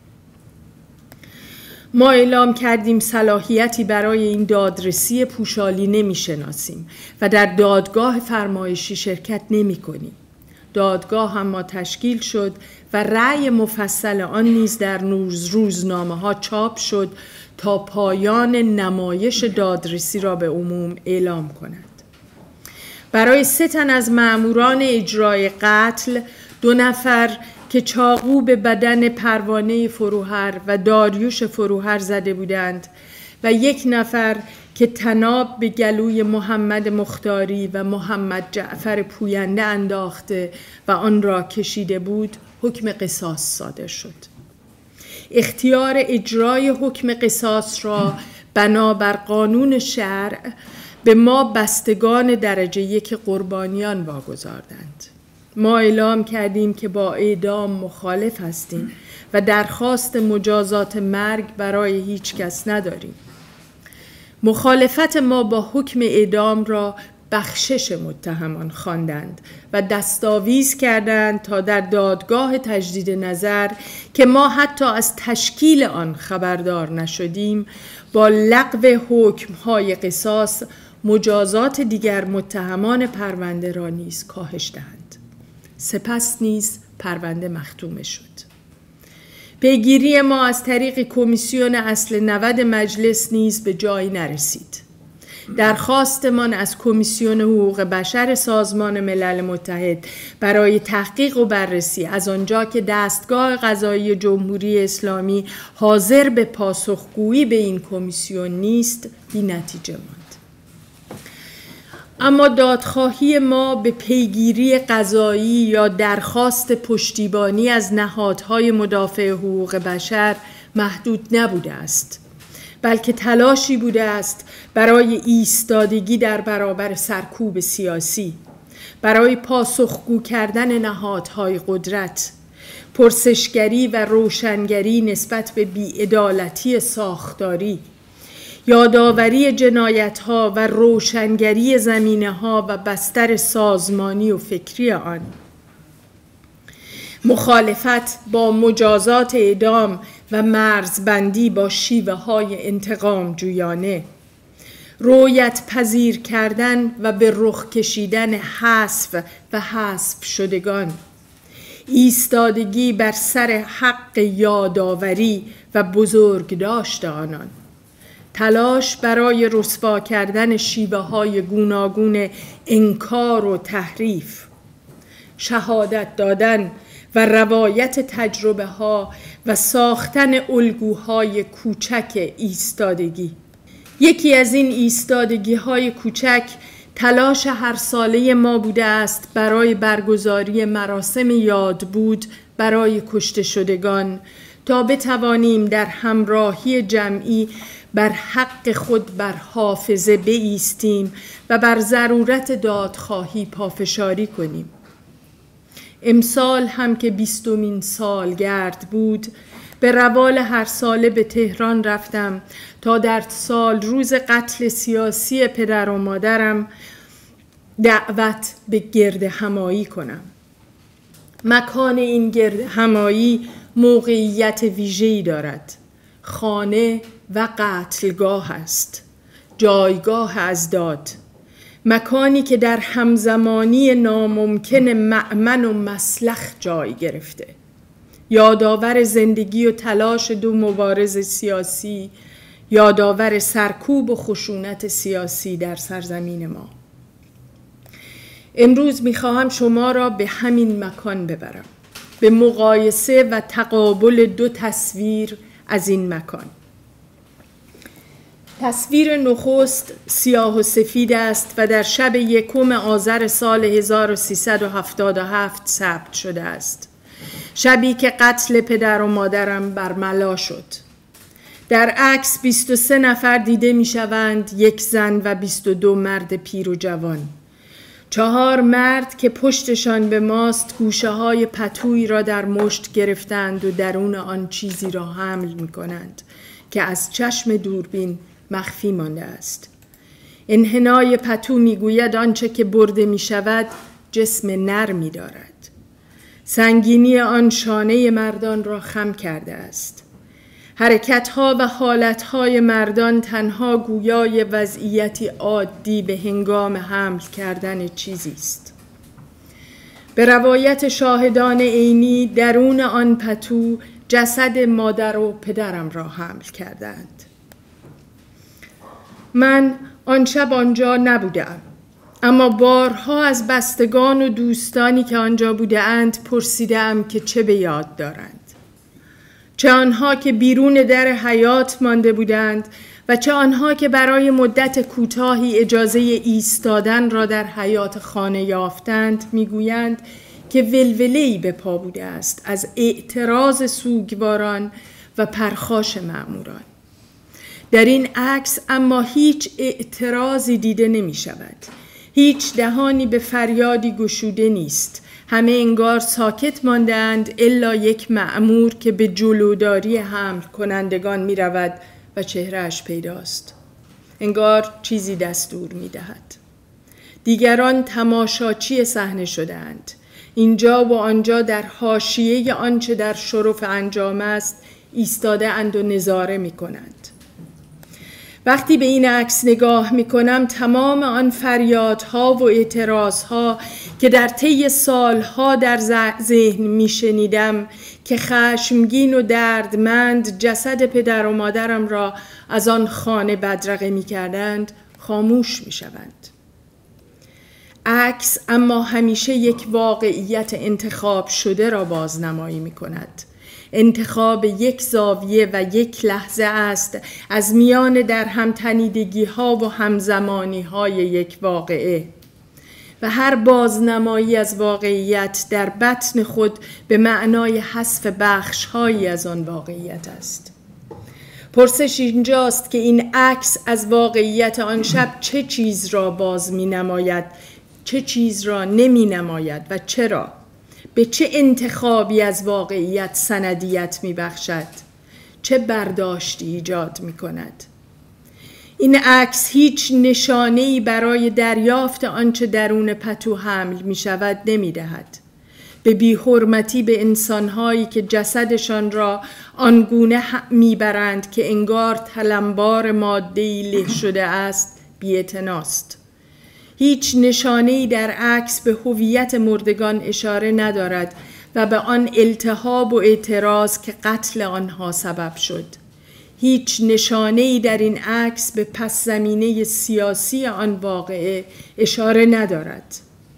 ما اعلام کردیم صلاحیتی برای این دادرسی پوشالی نمی شناسیم و در دادگاه فرمایشی شرکت نمی کنیم. دادگاه هم ما تشکیل شد و رأی مفصل آن نیز در روزنامه ها چاپ شد تا پایان نمایش دادرسی را به عموم اعلام کند. برای سه تن از مأموران اجرای قتل، دو نفر که چاقو به بدن پروانه فروهر و داریوش فروهر زده بودند و یک نفر که طناب به گلوی محمد مختاری و محمد جعفر پوینده انداخته و آن را کشیده بود، حکم قصاص صادر شد. اختیار اجرای حکم قصاص را بنابر قانون شرع به ما بستگان درجه یک قربانیان واگذاردند. ما اعلام کردیم که با اعدام مخالف هستیم و درخواست مجازات مرگ برای هیچ کس نداریم. مخالفت ما با حکم اعدام را بخشش متهمان خواندند و دستاویز کردند تا در دادگاه تجدید نظر که ما حتی از تشکیل آن خبردار نشدیم، با لغو حکم‌های قصاص مجازات دیگر متهمان پرونده را نیز کاهش دهند. سپس نیز پرونده مختومه شد. پیگیری ما از طریق کمیسیون اصل نود مجلس نیز به جایی نرسید. درخواستمان از کمیسیون حقوق بشر سازمان ملل متحد برای تحقیق و بررسی از آنجا که دستگاه قضایی جمهوری اسلامی حاضر به پاسخگویی به این کمیسیون نیست، بی نتیجه ماند. اما دادخواهی ما به پیگیری قضایی یا درخواست پشتیبانی از نهادهای مدافع حقوق بشر محدود نبوده است، بلکه تلاشی بوده است برای ایستادگی در برابر سرکوب سیاسی، برای پاسخگو کردن نهادهای قدرت، پرسشگری و روشنگری نسبت به بی‌عدالتی ساختاری، یادآوری جنایت‌ها و روشنگری زمینه‌ها و بستر سازمانی و فکری آن، مخالفت با مجازات اعدام و مرزبندی با شیوه های انتقام جویانه، رویت پذیر کردن و به رخ کشیدن حذف و حذف شدگان، ایستادگی بر سر حق یادآوری و بزرگداشت آنان، تلاش برای رسوا کردن شیوه های گوناگون انکار و تحریف، شهادت دادن و روایت تجربه ها و ساختن الگوهای کوچک ایستادگی. یکی از این ایستادگی های کوچک تلاش هر ساله ما بوده است برای برگزاری مراسم یادبود برای کشته شدگان تا بتوانیم در همراهی جمعی بر حق خود بر حافظه بایستیم و بر ضرورت دادخواهی پافشاری کنیم. امسال هم که بیستمین سالگرد بود، به روال هر ساله به تهران رفتم تا در سال روز قتل سیاسی پدر و مادرم دعوت به گرد همایی کنم. مکان این گرد همایی موقعیت ویژه‌ای دارد. خانه و قتلگاه است، جایگاه اضداد، مکانی که در همزمانی ناممکن مأمن و مسلخ جای گرفته، یادآور زندگی و تلاش دو مبارز سیاسی، یادآور سرکوب و خشونت سیاسی در سرزمین ما. امروز میخواهم شما را به همین مکان ببرم، به مقایسه و تقابل دو تصویر از این مکان. تصویر نخست سیاه و سفید است و در شب یکم آذر سال هزار و سیصد و هفتاد و هفت ثبت شده است. شبی که قتل پدر و مادرم برملا شد. در عکس بیست و سه نفر دیده می شوند، یک زن و بیست و دو مرد پیر و جوان. چهار مرد که پشتشان به ماست گوشه های پتویی را در مشت گرفتند و درون آن چیزی را حمل می کنند که از چشم دوربین مخفی مانده است. انحنای پتو می گوید آنچه که برده می شود جسم نرمی دارد. سنگینی آن شانه مردان را خم کرده است. حرکتها و حالتهای مردان تنها گویای وضعیتی عادی به هنگام حمل کردن چیزی است. به روایت شاهدان عینی درون آن پتو جسد مادر و پدرم را حمل کردند. من آن شب آنجا نبودم، اما بارها از بستگان و دوستانی که آنجا بودند پرسیدم که چه به یاد دارند. چه آنها که بیرون در حیات مانده بودند و چه آنها که برای مدت کوتاهی اجازه ایستادن را در حیات خانه یافتند، میگویند که ولوله‌ای به پا بوده است از اعتراض سوگواران و پرخاش مأموران. در این عکس اما هیچ اعتراضی دیده نمی شود. هیچ دهانی به فریادی گشوده نیست. همه انگار ساکت ماندند الا یک مأمور که به جلوداری حمل کنندگان می رود و چهرهش پیداست. انگار چیزی دستور می دهد. دیگران تماشاچی صحنه شدند. اینجا و آنجا در حاشیه آنچه در شرف انجام است ایستاده اند و نظاره می کنند. وقتی به این عکس نگاه میکنم تمام آن فریادها و اعتراضها که در طی سالها در ذهن میشنیدم که خشمگین و دردمند جسد پدر و مادرم را از آن خانه بدرقه میکردند خاموش میشوند. عکس اما همیشه یک واقعیت انتخاب شده را بازنمایی میکند. انتخاب یک زاویه و یک لحظه است از میان در هم تنیدگی ها و همزمانی های یک واقعه و هر بازنمایی از واقعیت در بطن خود به معنای حذف بخش هایی از آن واقعیت است. پرسش اینجاست که این عکس از واقعیت آن شب چه چیز را باز می نماید، چه چیز را نمی نماید و چرا؟ به چه انتخابی از واقعیت سندیت می بخشد؟ چه برداشتی ایجاد می کند؟ این عکس هیچ نشانه‌ای برای دریافت آنچه درون پتو حمل می شود نمی دهد. به بی‌حرمتی به انسانهایی که جسدشان را آنگونه می برند که انگار تلمبار ماده‌ای له شده است بی‌اعتناست. هیچ نشانه‌ای در عکس به هویت مردگان اشاره ندارد و به آن التهاب و اعتراض که قتل آنها سبب شد. هیچ نشانه‌ای در این عکس به پس زمینه سیاسی آن واقعه اشاره ندارد.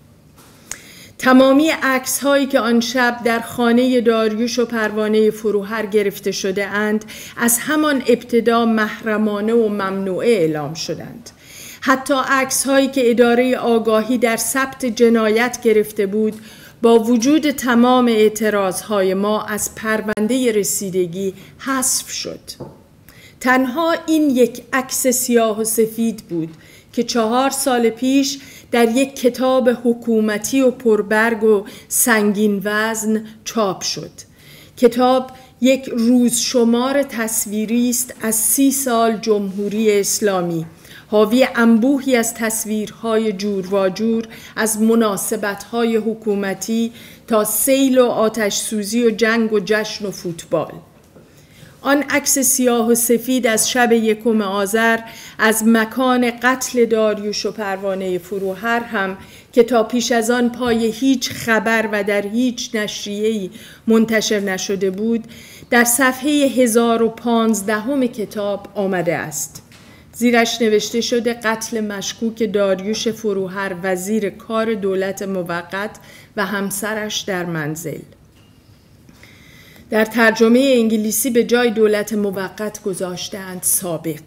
تمامی عکس‌هایی که آن شب در خانه داریوش و پروانه فروهر گرفته شده اند از همان ابتدا محرمانه و ممنوعه اعلام شدند. حتی عکس‌هایی که اداره آگاهی در ثبت جنایت گرفته بود با وجود تمام اعتراضهای ما از پرونده رسیدگی حذف شد. تنها این یک عکس سیاه و سفید بود که چهار سال پیش در یک کتاب حکومتی و پربرگ و سنگین وزن چاپ شد. کتاب یک روزشمار تصویری است از سی سال جمهوری اسلامی، حاوی انبوهی از تصویرهای جور و جور از مناسبت‌های حکومتی تا سیل و آتش سوزی و جنگ و جشن و فوتبال. آن عکس سیاه و سفید از شب یکم آذر از مکان قتل داریوش و پروانه فروهر هم که تا پیش از آن پای هیچ خبر و در هیچ نشریه‌ای منتشر نشده بود در صفحه هزار و پانزدهم کتاب آمده است. زیرش نوشته شده قتل مشکوک داریوش فروهر وزیر کار دولت موقت و همسرش در منزل. در ترجمه انگلیسی به جای دولت موقت گذاشته‌اند سابق.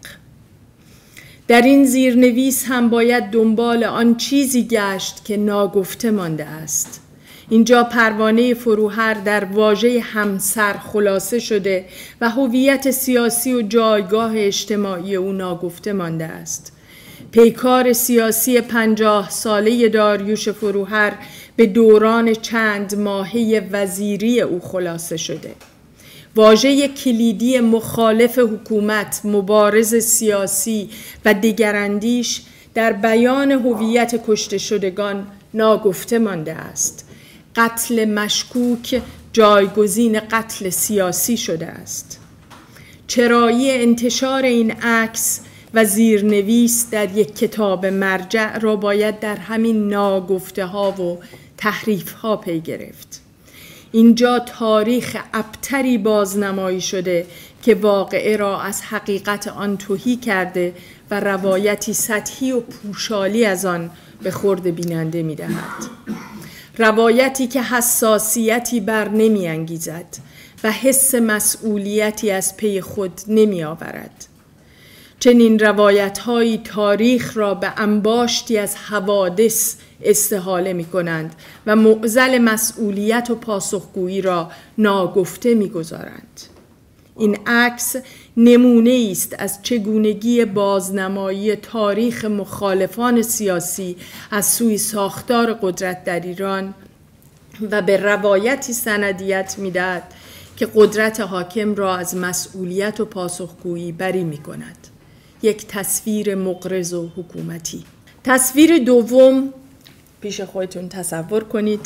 در این زیرنویس هم باید دنبال آن چیزی گشت که ناگفته مانده است. اینجا پروانه فروهر در واژه همسر خلاصه شده و هویت سیاسی و جایگاه اجتماعی او ناگفته مانده است. پیکار سیاسی پنجاه ساله داریوش فروهر به دوران چند ماهه وزیری او خلاصه شده. واژه کلیدی مخالف حکومت، مبارز سیاسی و دگراندیش در بیان هویت کشته شدگان ناگفته مانده است. قتل مشکوک جایگزین قتل سیاسی شده است. چرایی انتشار این عکس و زیرنویس در یک کتاب مرجع را باید در همین ناگفته ها و تحریف ها پی گرفت. اینجا تاریخ ابتری بازنمایی شده که واقعه را از حقیقت آن تهی کرده و روایتی سطحی و پوشالی از آن به خورد بیننده می دهد. روایتی که حساسیتی بر نمی انگیزد و حس مسئولیتی از پی خود نمی آورد. چنین روایت‌هایی تاریخ را به انباشتی از حوادث استحاله می کنند و معضل مسئولیت و پاسخگویی را ناگفته می گذارند. این عکس نمونه است از چگونگی بازنمایی تاریخ مخالفان سیاسی از سوی ساختار قدرت در ایران و به روایتی سندیت می دهد که قدرت حاکم را از مسئولیت و پاسخگویی بری می کند. یک تصویر مغرض و حکومتی. تصویر دوم پیش خودتون تصور کنید.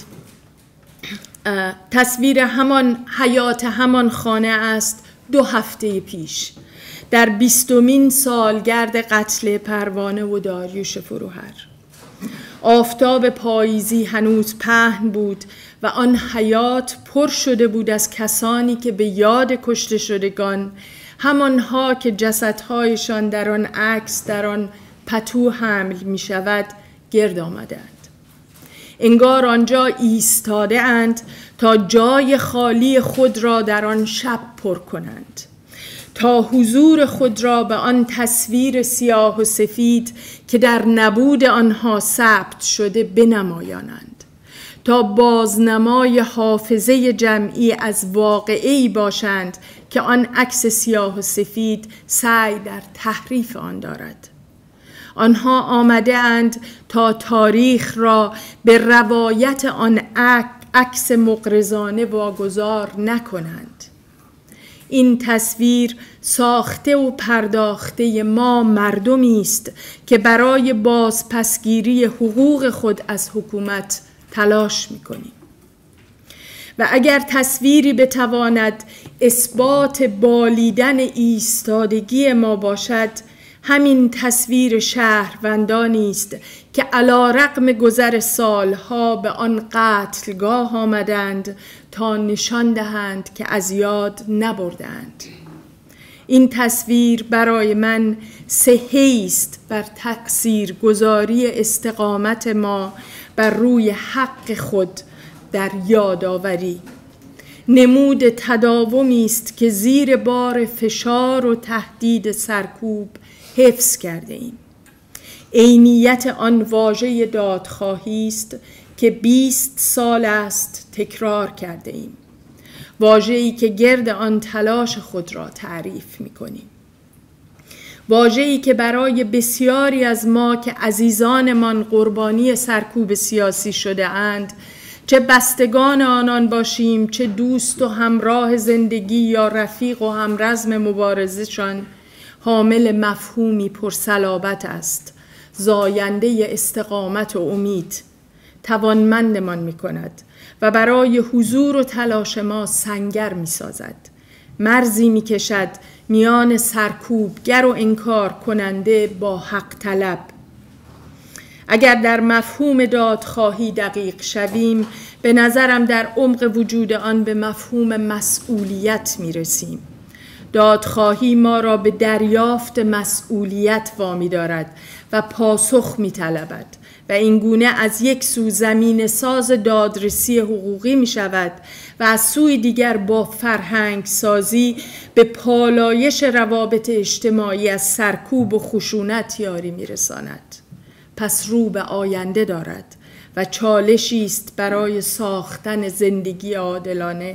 تصویر همان حیات همان خانه است دو هفته پیش. در بیستمین سالگرد قتل پروانه و داریوش فروهر. آفتاب پاییزی هنوز پهن بود و آن حیات پر شده بود از کسانی که به یاد کشته شدگان، همانها که جسدهایشان در آن عکس در آن پتو حمل می شود، گرد آمدند. انگار آنجا ایستاده اند تا جای خالی خود را در آن شب پر کنند، تا حضور خود را به آن تصویر سیاه و سفید که در نبود آنها ثبت شده بنمایانند، تا بازنمای حافظه جمعی از واقعه‌ای باشند که آن عکس سیاه و سفید سعی در تحریف آن دارد. آنها آمده اند تا تاریخ را به روایت آن عکس مغرضانه واگذار نکنند. این تصویر ساخته و پرداخته ما مردمی است که برای بازپسگیری حقوق خود از حکومت تلاش می‌کنیم. و اگر تصویری بتواند اثبات بالیدن ایستادگی ما باشد، همین تصویر شهروندانی است که علی رغم گذر سالها به آن قتلگاه آمدند تا نشان دهند که از یاد نبردند. این تصویر برای من صحه‌ای است بر تأثیر گذاری استقامت ما بر روی حق خود در یادآوری. نمود تداومی است که زیر بار فشار و تهدید سرکوب حفظ کرده ایم. عینیت آن واژه دادخواهی است که بیست سال است تکرار کرده ایم. واژه‌ای که گرد آن تلاش خود را تعریف می‌کنیم. واژه‌ای که برای بسیاری از ما که عزیزانمان قربانی سرکوب سیاسی شده اند، چه بستگان آنان باشیم، چه دوست و همراه زندگی یا رفیق و همرزم مبارزه‌شان، حامل مفهومی پرصلابت است، زاینده استقامت و امید، توانمندمان می کند و برای حضور و تلاش ما سنگر می سازد. مرزی می کشد میان سرکوبگر و انکار کننده با حق طلب. اگر در مفهوم دادخواهی دقیق شویم، به نظرم در عمق وجود آن به مفهوم مسئولیت می رسیم. دادخواهی ما را به دریافت مسئولیت وامی دارد و پاسخ می طلبد و این گونه از یک سو زمین ساز دادرسی حقوقی می شود و از سوی دیگر با فرهنگ سازی به پالایش روابط اجتماعی از سرکوب و خشونت یاری می رساند. پس رو به آینده دارد و چالشی است برای ساختن زندگی عادلانه.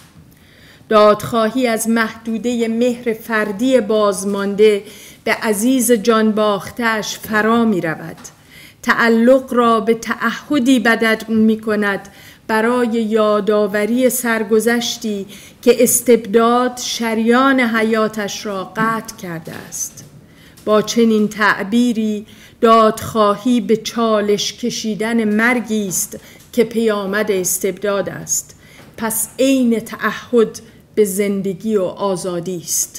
دادخواهی از محدوده مهر فردی بازمانده به عزیز جان باخته‌اش فرا می رود. تعلق را به تعهدی بدل می کند برای یادآوری سرگذشتی که استبداد شریان حیاتش را قطع کرده است. با چنین تعبیری دادخواهی به چالش کشیدن مرگی است که پیامد استبداد است. پس عین تعهد به زندگی و آزادی است.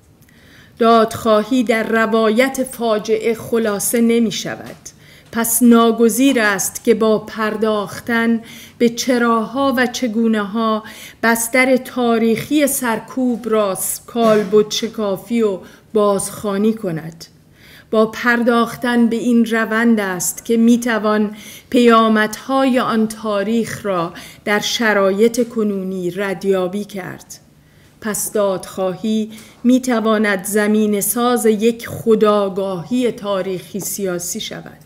دادخواهی در روایت فاجعه خلاصه نمی شود. پس ناگزیر است که با پرداختن به چراها و چگونه ها بستر تاریخی سرکوب را کالبد شکافی و بازخوانی کند. با پرداختن به این روند است که میتوان پیامدهای آن تاریخ را در شرایط کنونی ردیابی کرد. پس دادخواهی میتواند زمین ساز یک خودآگاهی تاریخی سیاسی شود.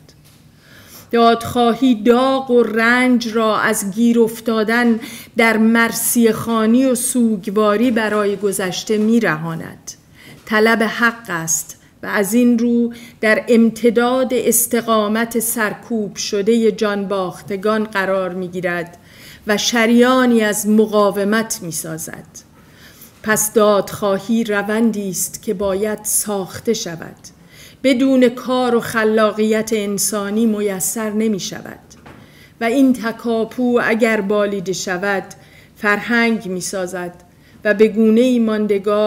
دادخواهی داغ و رنج را از گیر افتادن در مرثیه خوانی و سوگواری برای گذشته میرهاند. طلب حق است و از این رو در امتداد استقامت سرکوب شده جانباختگان قرار می‌گیرد و شریانی از مقاومت می‌سازد. پس دادخواهی روندی است که باید ساخته شود. بدون کار و خلاقیت انسانی میسر نمی شود و این تکاپو اگر بالیده شود فرهنگ می سازد و به گونه‌ای ماندگار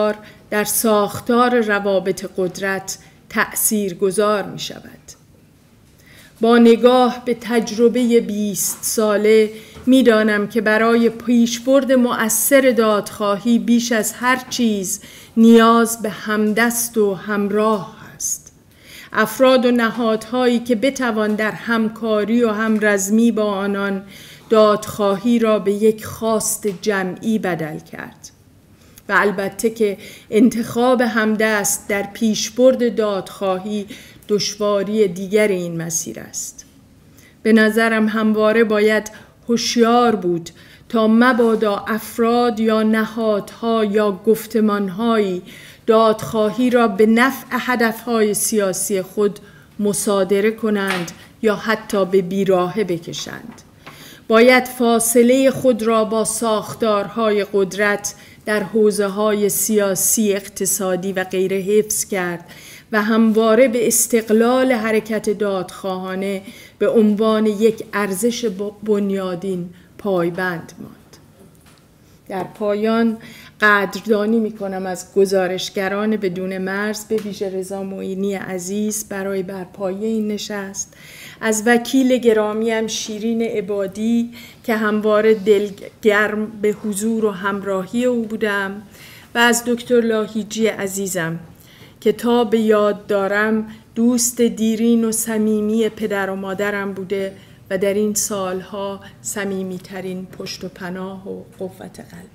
در ساختار روابط قدرت تأثیر گذار می شود. با نگاه به تجربه بیست ساله می دانم که برای پیشبرد مؤثر دادخواهی بیش از هر چیز نیاز به همدست و همراه است. افراد و نهادهایی که بتوان در همکاری و همرزمی با آنان دادخواهی را به یک خواست جمعی بدل کرد. و البته که انتخاب همدست در پیشبرد دادخواهی دشواری دیگر این مسیر است. به نظرم همواره باید هوشیار بود تا مبادا افراد یا نهادها یا گفتمانهایی دادخواهی را به نفع هدفهای سیاسی خود مصادره کنند یا حتی به بیراهه بکشند. باید فاصله خود را با ساختارهای قدرت در حوزه‌های سیاسی، اقتصادی و غیره حفظ کرد و همواره به استقلال حرکت دادخواهانه به عنوان یک ارزش بنیادین پایبند ماند. در پایان قدردانی می کنم از گزارشگران بدون مرز، به ویژه رضا معینی عزیز برای برپایی این نشست، از وکیل گرامیم شیرین عبادی که همواره دلگرم به حضور و همراهی او بودم و از دکتر لاهیجی عزیزم که تا به یاد دارم دوست دیرین و صمیمی پدر و مادرم بوده و در این سالها صمیمی‌ترین پشت و پناه و قوت قلب.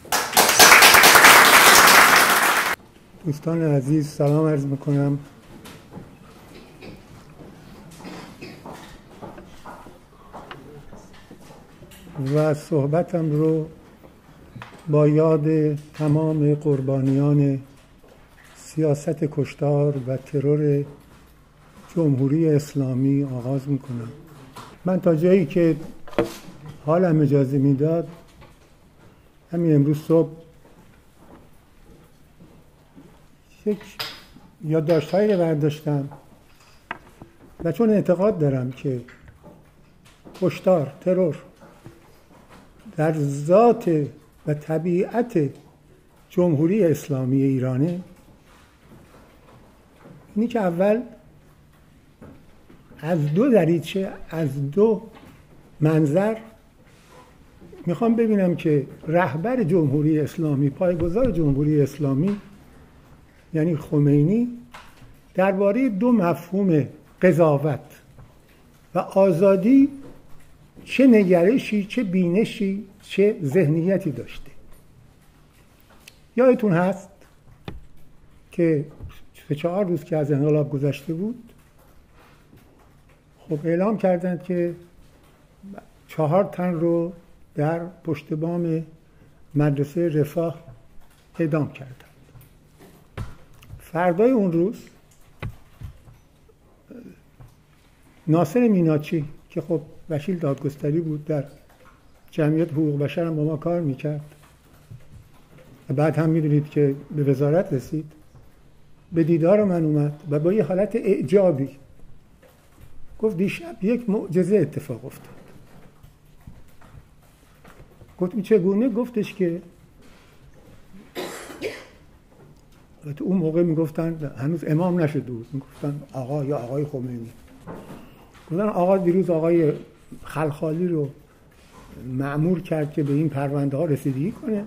دوستان عزیز سلام عرض میکنم. و صحبتم رو با یاد تمام قربانیان سیاست کشتار و ترور جمهوری اسلامی آغاز میکنم. من تا جایی که حالم اجازه میداد همین امروز صبح یک یادداشت‌هایی رو برداشتم و چون اعتقاد دارم که کشتار، ترور در ذات و طبیعت جمهوری اسلامی ایرانه، اینی که اول از دو دریچه، از دو منظر میخوام ببینم که رهبر جمهوری اسلامی، پایه‌گذار جمهوری اسلامی یعنی خمینی، درباره دو مفهوم قضاوت و آزادی چه نگرشی، چه بینشی، چه ذهنیتی داشته. یادتون هست که سه چهار روز که از انقلاب گذشته بود، خب اعلام کردند که چهار تن رو در پشت بام مدرسه رفاه اعدام کردند. فردای اون روز ناصر میناچی که خب وکیل دادگستری بود، در جمعیت حقوق بشر هم با ما کار میکرد و بعد هم میدونید که به وزارت رسید، به دیدار من اومد و با یه حالت اعجابی گفت دیشب یک معجزه اتفاق افتاد. گفتم چگونه؟ گفتش که تو اون موقع میگفتن هنوز امام نشده بود، میگفتن آقا یا آقای خمینی. گفتن آقا دیروز آقای خلخالی رو مأمور کرد که به این پرونده ها رسیدگی کنه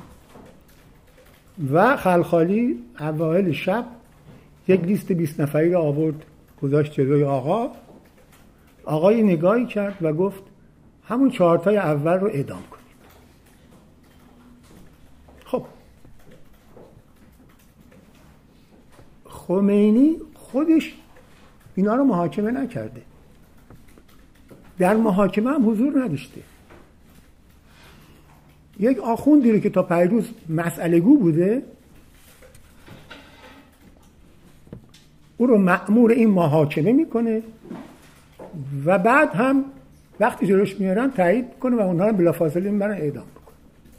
و خلخالی اوایل شب یک لیست بیست نفری رو آورد گذاشت جلوی آقا. آقای نگاهی کرد و گفت همون چهارتای اول رو اعدام کنید. خب خمینی خودش اینا رو محاکمه نکرده، در محاکمه هم حضور نداشته. یک آخوندی رو که تا پیروز مسئله گو بوده او رو مأمور این محاکمه میکنه و بعد هم وقتی جلوش میارن تایید کنه و اونها رو بلافاصله میبرن اعدام بکنه.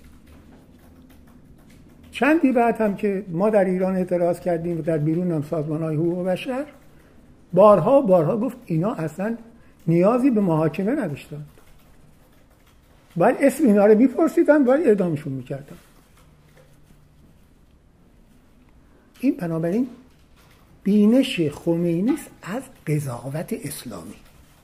چندی بعد هم که ما در ایران اعتراض کردیم و در بیرون هم سازمان‌های حقوق بشر بارها بارها گفت اینا اصلا نیازی به محاکمه نداشتن، باید اسم اینا رو میپرسیدن، باید اعدامشون میکردن. این بنابراین بینش خمینی است از قضاوت اسلامی.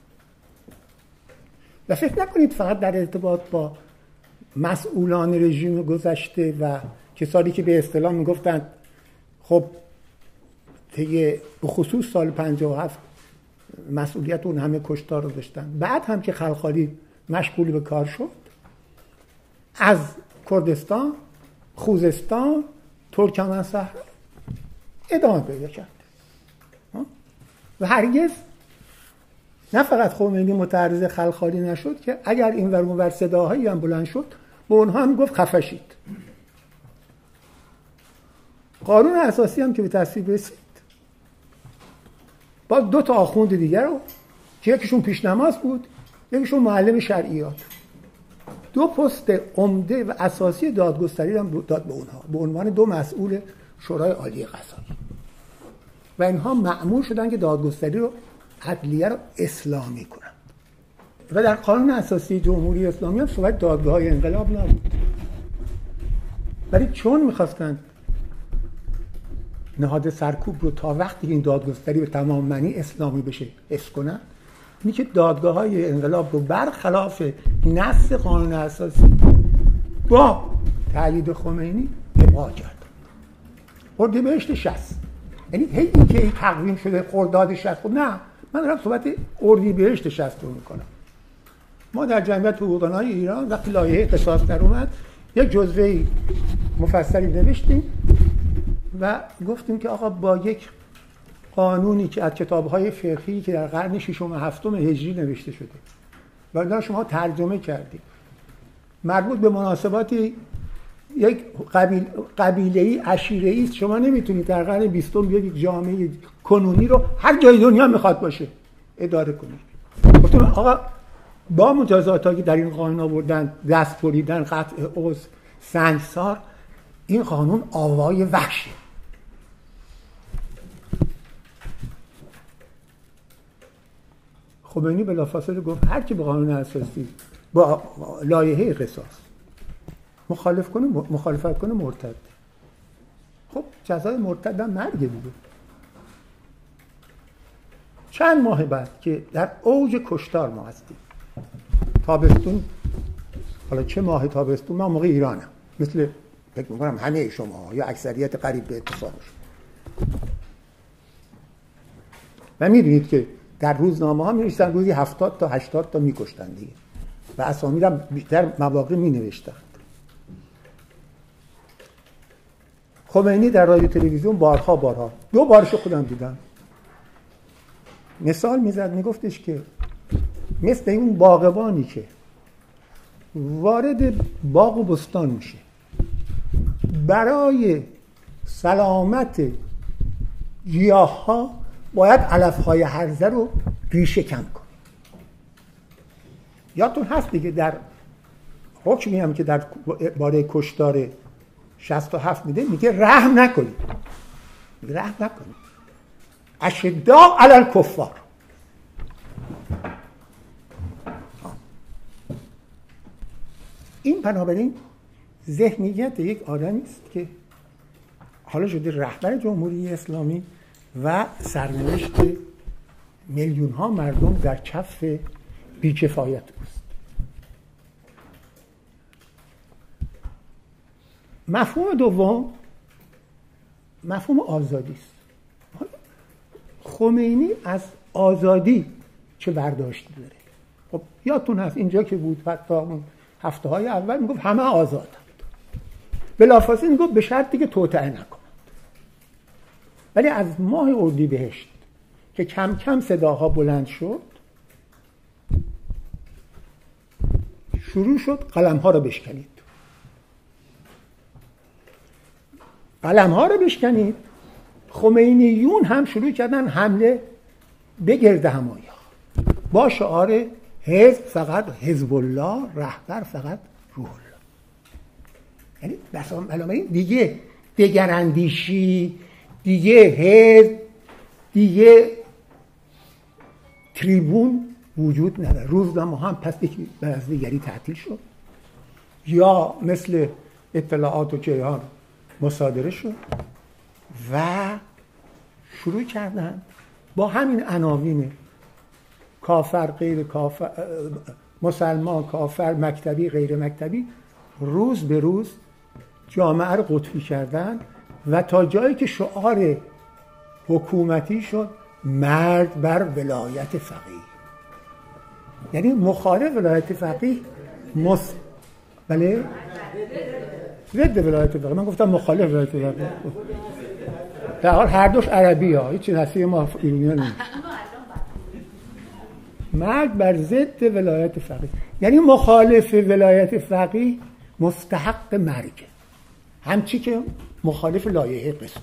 و فکر نکنید فقط در ارتباط با مسئولان رژیم گذشته و کسانی که به اصطلاح میگفتند خب طی به خصوص سال پنجاه و هفت مسئولیت اون همه کشتار رو داشتن، بعد هم که خلخالی مشغول به کار شد، از کردستان، خوزستان، ترکمن صحرا ادامه پیدا کرد و هرگز نه فقط خمینی متعرض خلخالی نشد که اگر این ور اون ور صداهایی هم بلند شد به اونها هم گفت خفه شید. قانون اساسی هم که به تصویب رسید با دو تا آخوند دیگر رو که یکیشون پیشنماز بود، یکیشون معلم شرعیات، دو پست عمده و اساسی دادگستری هم داد به اونها به عنوان دو مسئول شورای عالی قضایی و اینها مأمور شدن که دادگستری رو عدلیه رو اسلامی کنند. و در قانون اساسی جمهوری اسلامی هم صحبت دادگاه‌های انقلاب نبود، ولی چون می‌خواستن نهاد سرکوب رو تا وقتی این دادگستری به تمام معنی اسلامی بشه حفظ کنن، اینی که دادگاه‌های انقلاب رو برخلاف نص قانون اساسی با تأیید خمینی ابقا کرد. اردیبهشت شصت، یعنی هی این که این تقویم شده خرداد شصت، خب نه، من دارم صحبت اردیبهشت شصت رو میکنم. ما در جمعیت حقوقدانای ایران وقتی لایحه قصاص در اومد یک جزوه مفصلی نوشتیم و گفتیم که آقا با یک قانونی که از کتاب‌های فقهی که در قرن ششم و هفتم هجری نوشته شده و اون شما ترجمه کردید مربوط به مناسبات یک قبیل قبیله‌ای عشیره‌ای است، شما نمیتونید در قرن بیستم بیاید یک جامعه کنونی رو هر جای دنیا میخواد باشه اداره کنید. گفتم آقا با مجازاتی که در این قانون آوردن، دست بریدن، قطع عضو، سنگسار، این قانون آوای وحشه. خمینی بلافاصله گفت هر کی به قانون اساسی با لایحه قصاص مخالف کنه مخالفت کنه مرتد. خب جزای مرتد هم مرگ دیگه. چند ماه بعد که در اوج کشتار ما هستیم، تابستون، حالا چه ماه تابستون، من موقع ایرانم، مثل فکر می‌کنم همه شما یا اکثریت قریب به اتفاقش، و می‌دونید که در روزنامه ها می‌نوشتن روزی هفتاد تا هشتاد تا می‌کشتن دیگه و اسامی هم بیشتر مواقع می‌نوشتن. خمینی در رادیو تلویزیون بارها بارها دو بارشو خودم دیدم مثال میزد، میگفتش که مثل اون باغبانی که وارد باغ و بستان میشه برای سلامت گیاه ها باید علف های هرزه رو ریشه کم کنه. یادتون هست دیگه در حکمی هم که در باره کشتار شصت و هفت میده، میگه رحم نکنید، رحم نکنید، اشداء علی الکفار. این بنابراین ذهنیت یک آدمی است که حالا شده رهبر جمهوری اسلامی و سرنوشت میلیون ها مردم در کف بی‌کفایت است. مفهوم دوم مفهوم آزادی است. خمینی از آزادی چه برداشتی داره؟ خب یادتون هست اینجا که بود حتی اون هفته های اول میگفت همه آزادند، بلافاصله میگفت به شرطی که توطئه نکنند. ولی از ماه اردیبهشت که کم کم صداها بلند شد، شروع شد قلم ها رو بشکنید، قلم ها رو بشکنید. خمینیون هم شروع کردن حمله به گرد همایی با شعار حزب فقط حزب الله، رهبر فقط روح الله. یعنی بنابراین دیگه دگراندیشی، دیگه حزب، دیگه تریبون وجود نداره. روزنامه هم پس یکی بر از دیگری تعطیل شد یا مثل اطلاعات و کیهان مصادره شد و شروع کردن با همین عناوین کافر، غیر کافر، مسلمان، کافر، مکتبی، غیر مکتبی، روز به روز جامعه رو قطبی کردن و تا جایی که شعار حکومتی شد مرد بر ولایت فقیه. یعنی مخالف ولایت فقیه مس... بله؟ ضد ولایت فقیه. من گفتم مخالف ولایت فقیه. در حال هر دوش عربی ها، هیچی نصیح ما ایرانی نیست. مرد بر ضد ولایت فقیه، یعنی مخالف ولایت فقیه مستحق مرگ، همچی که مخالف لایحه قصاص.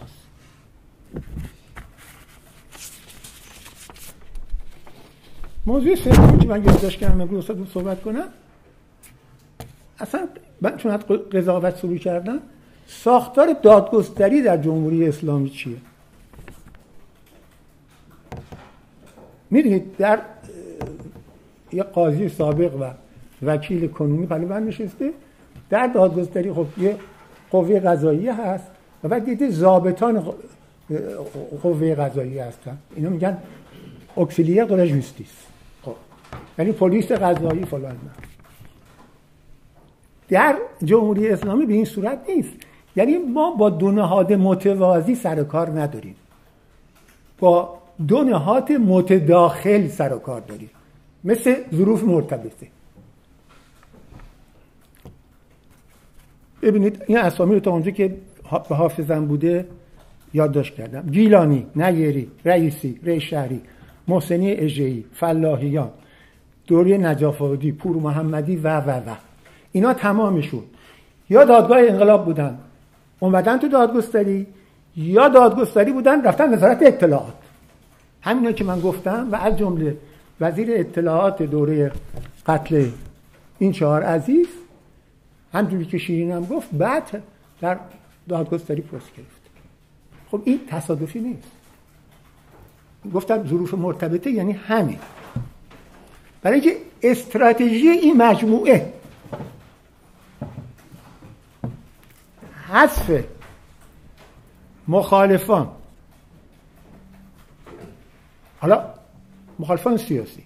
موضوع سومی که من یادداشت کردم امروز رو صحبت کنم، اصلا من چون قضاوت شروع کردم، ساختار دادگستری در جمهوری اسلامی چیه؟ میدونید در یه قاضی سابق و وکیل کنونی پلو بند نشسته، در دادگستری خب یه قوه قضاییه هست و بعد دیده ضابطان قوه قضاییه هستن، اینا میگن اکسیلیر د لا ژوستیس، خب یعنی پلیس قضایی فلان. نه، در جمهوری اسلامی به این صورت نیست. یعنی ما با دو نهاد متوازی سر کار نداریم، با دو نهاد متداخل سر و کار داریم، مثل ظروف مرتبطه. ببینید این اسامی رو تا اونجا که به حافظم بوده یادداشت کردم: گیلانی، نیری، رئیسی، رئیس شهری، محسنی اژه‌ای، فلاحیان، دوری نجف آبادی، پور محمدی و و و اینا تمامشون یا دادگاه انقلاب بودن اومدن تو دادگستری، یا دادگستری بودن رفتن وزارت اطلاعات. همینا که من گفتم و از جمله وزیر اطلاعات دوره قتل این چهار عزیز، همونجوری که شیرین هم گفت، بعد در دادگستری پست گرفت. خب این تصادفی نیست. گفتم ظروف مرتبطه یعنی همین. برای اینکه استراتژی این مجموعه حذف مخالفان، حالا مخالفان سیاسی،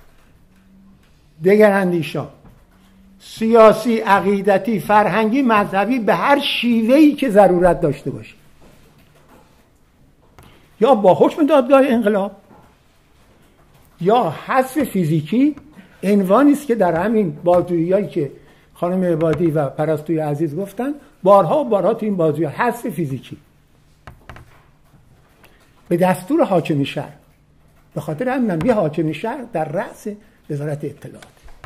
دگراندیشان، سیاسی، عقیدتی، فرهنگی، مذهبی، به هر شیوهی که ضرورت داشته باشه، یا با حکم دادگاه انقلاب یا حذف فیزیکی، عنوانی است که در همین بازجویی‌هایی که خانم عبادی و پرستوی عزیز گفتن بارها و بارها تو این بازجویی، حذف فیزیکی به دستور حاکم شهر. به خاطر همینم یه حاکم شهر در رأس وزارت اطلاعات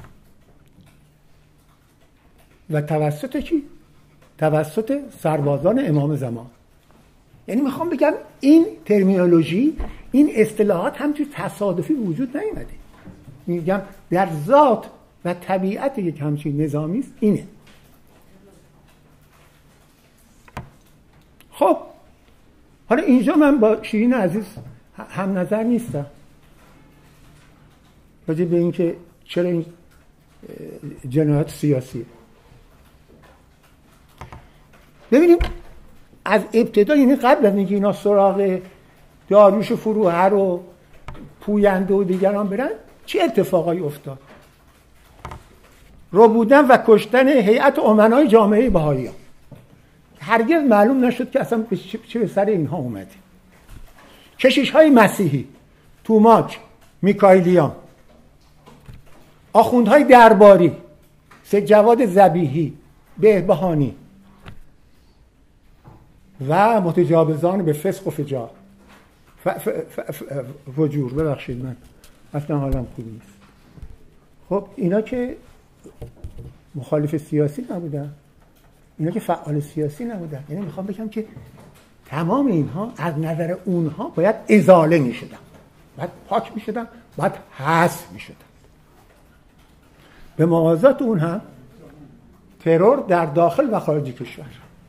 و توسط کی؟ توسط سربازان امام زمان. یعنی میخوام بگم این ترمینولوژی، این اصطلاحات همچون تصادفی وجود نیامده. میگم در ذات و طبیعت یک همچین نظامی است اینه. خب حالا اینجا من با شیرین عزیز هم نظر نیستم راجع به این که چرا این جنایت سیاسیه. ببینیم از ابتدا، یعنی قبل از اینکه اینا سراغ داریوش فروهر و پوینده و دیگران برن، چه اتفاقایی افتاد؟ ربودن و کشتن هیئت امنای جامعه بهایی ها. هرگز معلوم نشد که اصلا چه به سر اینها اومده. کشیش های مسیحی، توماک، میکائیلیان، آخوندهای درباری، سید جواد ذبیحی، بهبهانی و متجاوزان به فسق و فجار ف... ف... ف... ف... فجور ببخشید من اصلا حالم خوب نیست. خب اینا که مخالف سیاسی نبودن، اینا که فعال سیاسی نبودن، یعنی میخوام بگم که تمام اینها از نظر اونها باید ازاله میشدن، باید پاک میشدن، باید حذف میشدن. به موازات اون هم ترور در داخل و خارج کشور.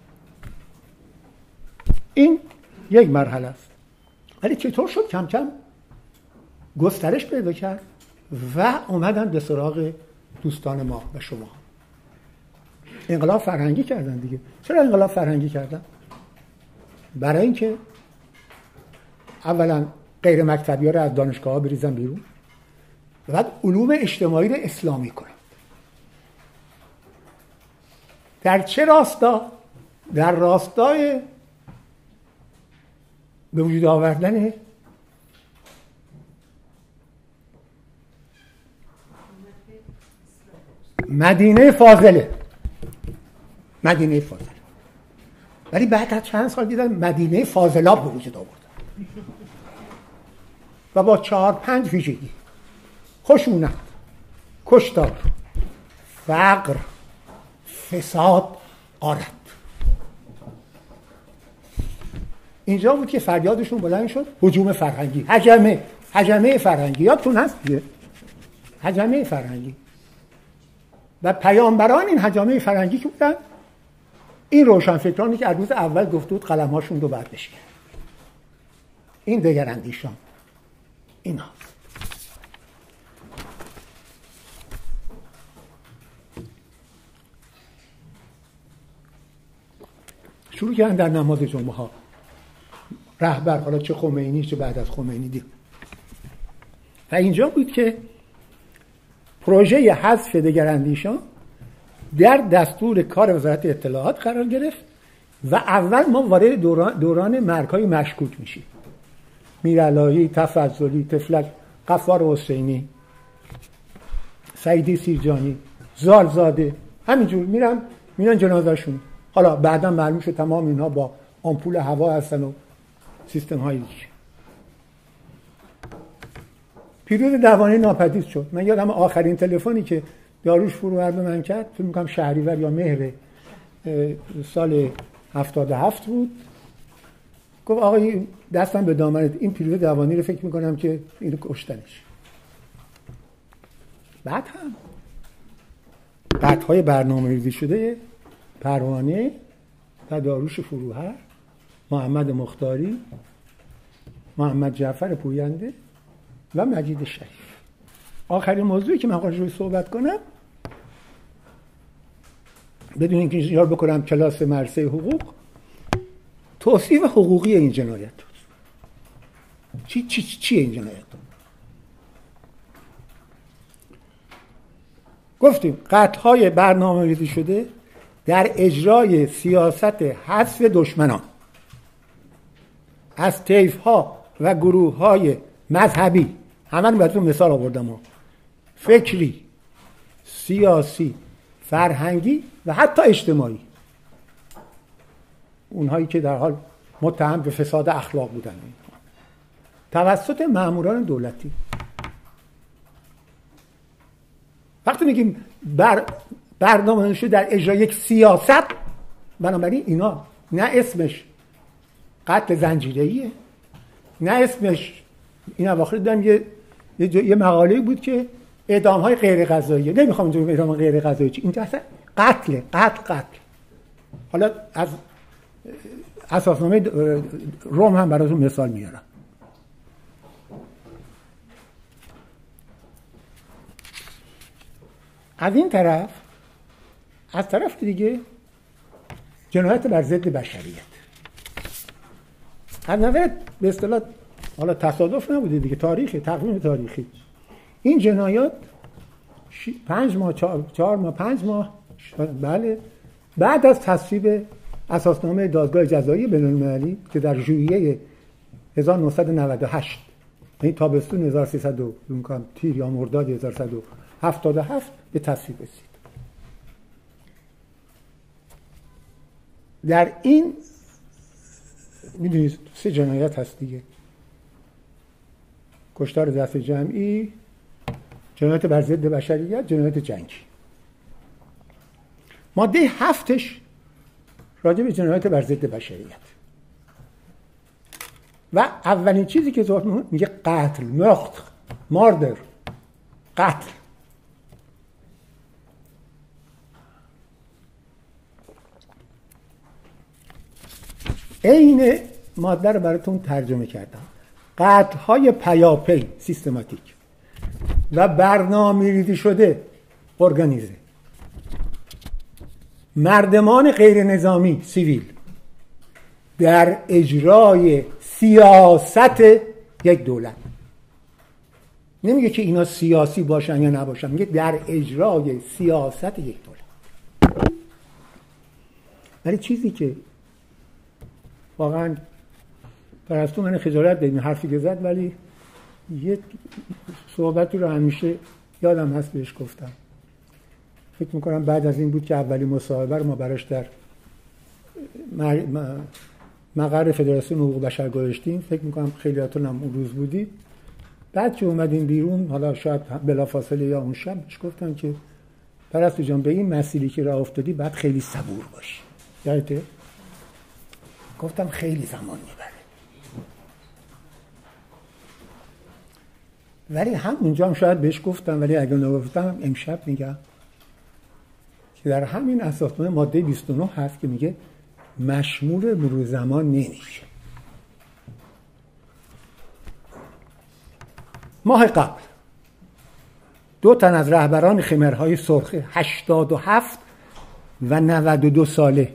این یک مرحله است. ولی چطور شد کم کم گسترش پیدا کرد و اومدن به سراغ دوستان ما و شما؟ انقلاب فرهنگی کردن دیگه. چرا انقلاب فرهنگی کردن؟ برای اینکه اولا غیر مکتبی ها رو از دانشگاه ها بریزن بیرون و بعد علوم اجتماعی رو اسلامی کنن. در چه راستا؟ در راستای به وجود آوردن مدینه فاضله. مدینه فاضله. ولی بعد از چند سال دیدن مدینه فاضلاب به وجود آورد و با چهار پنج ویژگی: خشونت، کشتار، فقر، فساد، غارت. اینجا بود که فریادشون بلند شد: هجوم فرهنگی، هجمه هجمه فرهنگی. یادتون هست دیگه، هجمه فرهنگی. و پیامبران این هجمه فرهنگی که بودن این روشنفکرانی که از روز اول گفته بود قلم‌هاشون رو برداشت، این دگراندیشان، اینا. شروع کردن در نماز جمعه ها رهبر، حالا چه خمینی چه بعد از خمینی دید. و اینجا بود که پروژه حذف دگراندیشان در دستور کار وزارت اطلاعات قرار گرفت و اول ما وارد دوران, دوران مرگ‌های مشکوک میشیم: میرعلایی، تفضلی، طفلک، غفار حسینی، سعیدی سیرجانی، زالزاده، همینجور میرن میرن جنازه‌شون. حالا بعدا معلوم شد تمام اینها با آمپول هوا هستن و سیستم های دیگه. پیروز دوانی ناپدید شد. من یادم آخرین تلفنی که داروش فروهر به من کرد، فکر می‌کنم شهریور یا مهر سال هفتاد و هفت بود، گفت آقای دستم به دامنت، این پیروز دوانی رو فکر می‌کنم که اینو کشتنش. بعد هم قطعهای برنامه‌ریزی شده پروانه و داروش فروهر، محمد مختاری، محمد جعفر پوینده و مجید شریف. آخرین موضوعی که من قراره روی صحبت کنم، بدون اینکه اینجا بکنم کلاس مرسه حقوق، توصیف حقوقی این جنایت. چی چی چیه این جنایت؟ گفتیم قطعهای برنامه‌ریزی شده در اجرای سیاست حذف دشمنان از طیف‌ها و گروه‌های مذهبی، همه رو براتون مثال آوردم، فکری، سیاسی، فرهنگی و حتی اجتماعی، اونهایی که در حال متهم به فساد اخلاق بودن، توسط ماموران دولتی. وقتی میگیم بر برنامه‌ریزی در اجرای یک سیاست، بنابراین اینا نه اسمش قتل زنجیره‌ایه، نه اسمش، این اواخر دیدم یه یه, یه مقاله‌ای بود که اعدام‌های غیر قضاییه. نمیخوام اینجا اعدام غیر قضایی چی، اینجا اصلا قتل قتل قتل. حالا از اساسنامه روم هم براتون مثال میارم. از این طرف، از طرف دیگه جنایت بر ضد بشریت. از نظر به اصطلاح، حالا تصادف نبوده دیگه، تاریخی، تقویم تاریخی، این جنایات پنج ماه چهار, چهار ماه پنج ماه بله بعد از تصویب اساسنامه دادگاه جزایی بین‌المللی که در ژوئیه هزار و نهصد و نود و هشت، یعنی تابستون هزار و سیصد و تیر یا مرداد هزار و سیصد و هفتاد و هفت به تصویب رسید. در این میدونید سه جنایت هست دیگه: کشتار دست جمعی، جنایت بر ضد بشریت، جنایت جنگی. ماده هفتش راجع به جنایت بر ضد بشریت و اولین چیزی که ظاهر میگه قتل، مخت، ماردر، قتل. این ماده رو براتون ترجمه کردم: قتل‌های پیاپی، سیستماتیک و برنامه‌ریزی شده، ارگانیزه. مردمان غیر نظامی، سیویل، در اجرای سیاست یک دولت. نمیگه که اینا سیاسی باشن یا نباشن، میگه در اجرای سیاست یک دولت. ولی چیزی که واقعا پرستو من خجالت دید این حرفی که زد، ولی یه صحبتی رو همیشه یادم هست بهش گفتم. فکر میکنم بعد از این بود که اولی مصاحبه رو ما براش در مقر فدراسیون حقوق بشر گذاشتیم. فکر میکنم خیلیاتون هم اون روز بودید. بعد که اومدیم بیرون، حالا شاید بلافاصله یا اون شب، بهش گفتم که پرستو جان به این مسیری که راه افتادی باید خیلی صبور باشی. یادته؟ گفتم خیلی زمان میبره. ولی هم اونجا هم شاید بهش گفتم، ولی اگه نگفتم امشب میگم که در همین اساسنامه ماده بیست و نه هست که میگه مشمول مرور زمان نمیشه. ماه قبل دو تن از رهبران خمرهای سرخ هشتاد و هفت و نود و دو ساله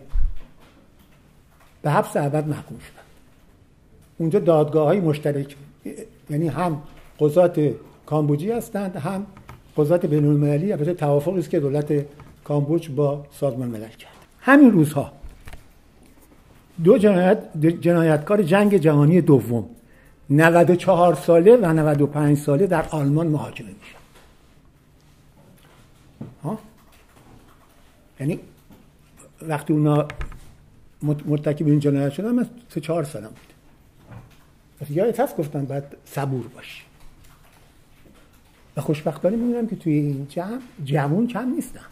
به حبس ابد محکوم شدند. اونجا دادگاه‌های مشترک، یعنی هم قضات کامبوجی هستند هم قضات بین‌المللی. البته توافقی است که دولت کامبوج با سازمان ملل کرد. همین روزها دو جنایت جنایتکار جنگ جهانی دوم نود و چهار ساله و نود و پنج ساله در آلمان محاکمه میشن. ها؟ یعنی وقتی اونا مرتکب این جنایت شدن من سه چهار سالم بود. پس یادت هست گفتن باید صبور باشی. و خوشبختانه می‌بینم که توی این جمع جوان کم نیستن.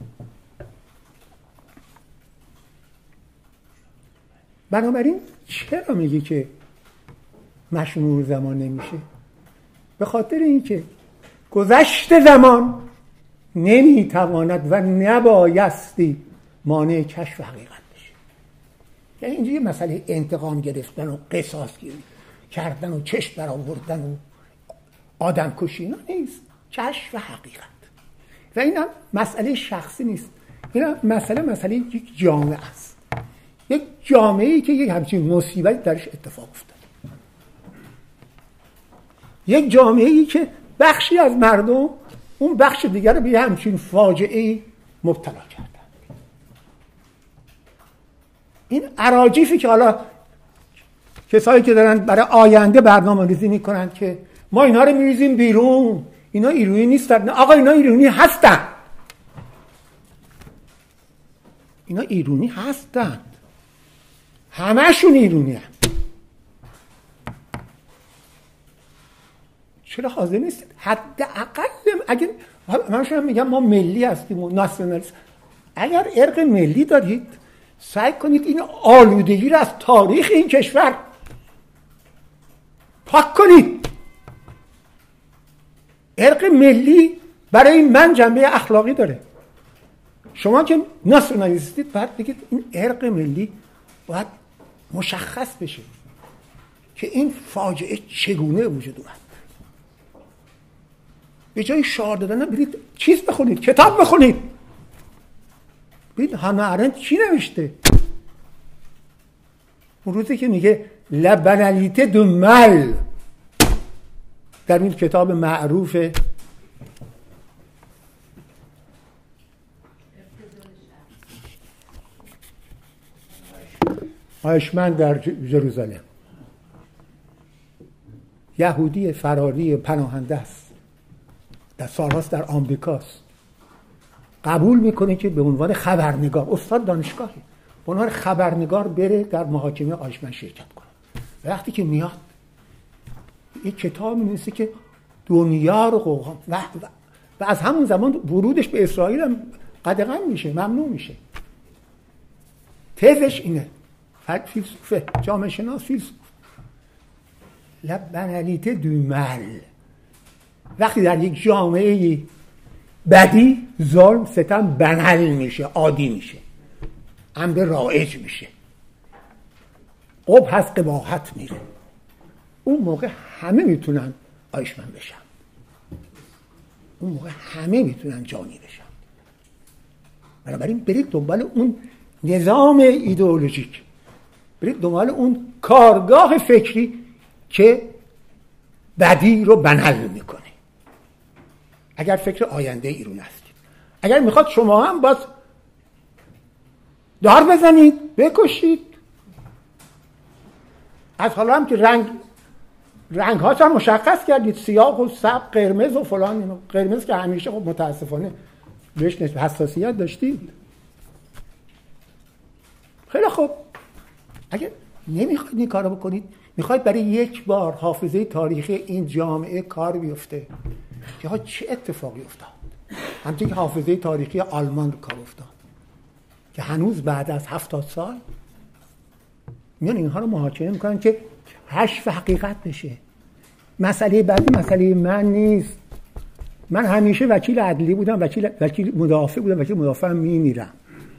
بنابراین چرا میگی که مشمول زمان نمیشه؟ به خاطر اینکه گذشت زمان نمیتواند و نبایستی مانع کشف حقیقت بشه. یعنی اینجا یه مسئله انتقام گرفتن و قصاص گیری کردن و چشم برآوردن و آدم کشی اینا نیست. کشف حقیقت. و این هم مسئله شخصی نیست. این هم مسئله مسئله یک جامعه است. یک جامعه‌ای که یک همچین مصیبت درش اتفاق افتاد. یک جامعه‌ای که بخشی از مردم اون بخش دیگر رو به همچین فاجعه‌ای مبتلا کردن. این اراجیفی که حالا کسایی که دارن برای آینده برنامه‌ریزی میکنن که ما اینا رو میریزیم بیرون، اینا ایرانی نیستن. آقا اینا ایرانی هستن. اینا ایرانی هستن. همه‌شون ایرانی هستن. چرا حاضر نیستید؟ حداقل اگه من شما میگم ما ملی هستیم و ناسیونالیست، اگر ارق ملی دارید سعی کنید این آلودگی رو از تاریخ این کشور پاک کنید. ارق ملی برای من جنبه اخلاقی داره. شما که ناسیونالیستید باید بگید این ارق ملی باید مشخص بشه که این فاجعه چگونه وجود اومد. به جای شعار دادن برید چیز بخونید، کتاب بخونید. برید هانا آرنت چی نوشته؟ اون روزی که میگه لا بنالیته دو مال در این کتاب معروف آیشمن در ژروزالم، یهودی فراری پناهنده است، در سالهاست در آمریکاست، قبول میکنه که به عنوان خبرنگار، استاد دانشگاهی، به عنوان خبرنگار بره در محاکمه آیشمن شرکت کنه. وقتی که میاد یک کتاب می‌نویسه که دنیا رو قوقا و, و, و از همون زمان ورودش به اسرائیل هم قدغن میشه، ممنوع میشه. تزش اینه، فیلسوفه، جامعه شناس، فیلسوف. لا بنالیته دو مال. وقتی در یک جامعه بدی ظلم ستم بنال میشه، عادی میشه، امر رایج میشه، قبح از قباحت میره، اون موقع همه میتونن آیشمن بشن. اون موقع همه میتونن جانی بشن. بنابراین برید دنبال اون نظام ایدئولوژیک برید دنبال اون کارگاه فکری که بدی رو بنل میکنه. اگر فکر آینده ایران هستید، اگر میخواد شما هم باز دار بزنید، بکشید. از حالا هم که رنگ رنگ ها هم مشخص کردید، سیاه و سبز، قرمز و فلان. قرمز که همیشه خب متاسفانه بهش حساسیت داشتید. خیلی خوب، اگه نمیخواید این کارو بکنید، میخواید برای یک بار حافظه تاریخی این جامعه کار بیفته که ها چه اتفاقی افتاد، همچنین که حافظه تاریخی آلمان کار افتاد که هنوز بعد از هفتاد سال میان اینها رو محاکمه میکنن که کشف حقیقت بشه. مسئله بعدی مسئله من نیست. من همیشه وکیل عدلی بودم، وکیل وکیل مدافع بودم، وکیل مدافع هم میمیرم.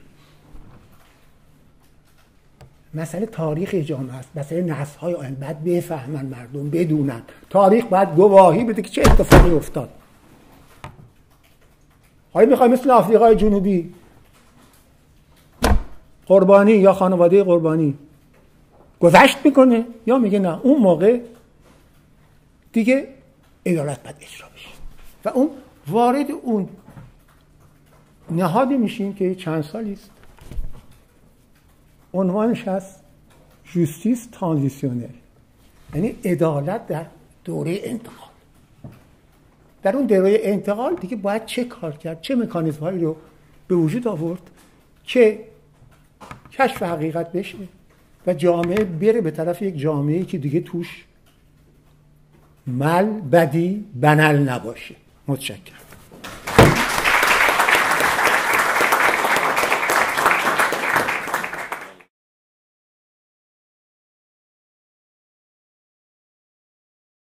مسئله تاریخ جامعه است، مسئله نسل‌های آینده باید بفهمن، مردم بدونن. تاریخ باید گواهی بده که چه اتفاقی افتاد. حالا میخوای مثل آفریقای جنوبی قربانی یا خانواده قربانی گذشت میکنه، یا میگه نه اون موقع دیگه عدالت باید اجرا بشه و اون وارد اون نهادی میشیم که چند سالی است عنوانش هست جوستیس ترانزیشنال، یعنی عدالت در دوره انتقال. در اون دوره انتقال دیگه باید چه کار کرد، چه مکانیزم هایی رو به وجود آورد که کشف حقیقت بشه و جامعه بره به طرف یک جامعه‌ای که دیگه توش مل بدی بنل نباشه. متشکرم.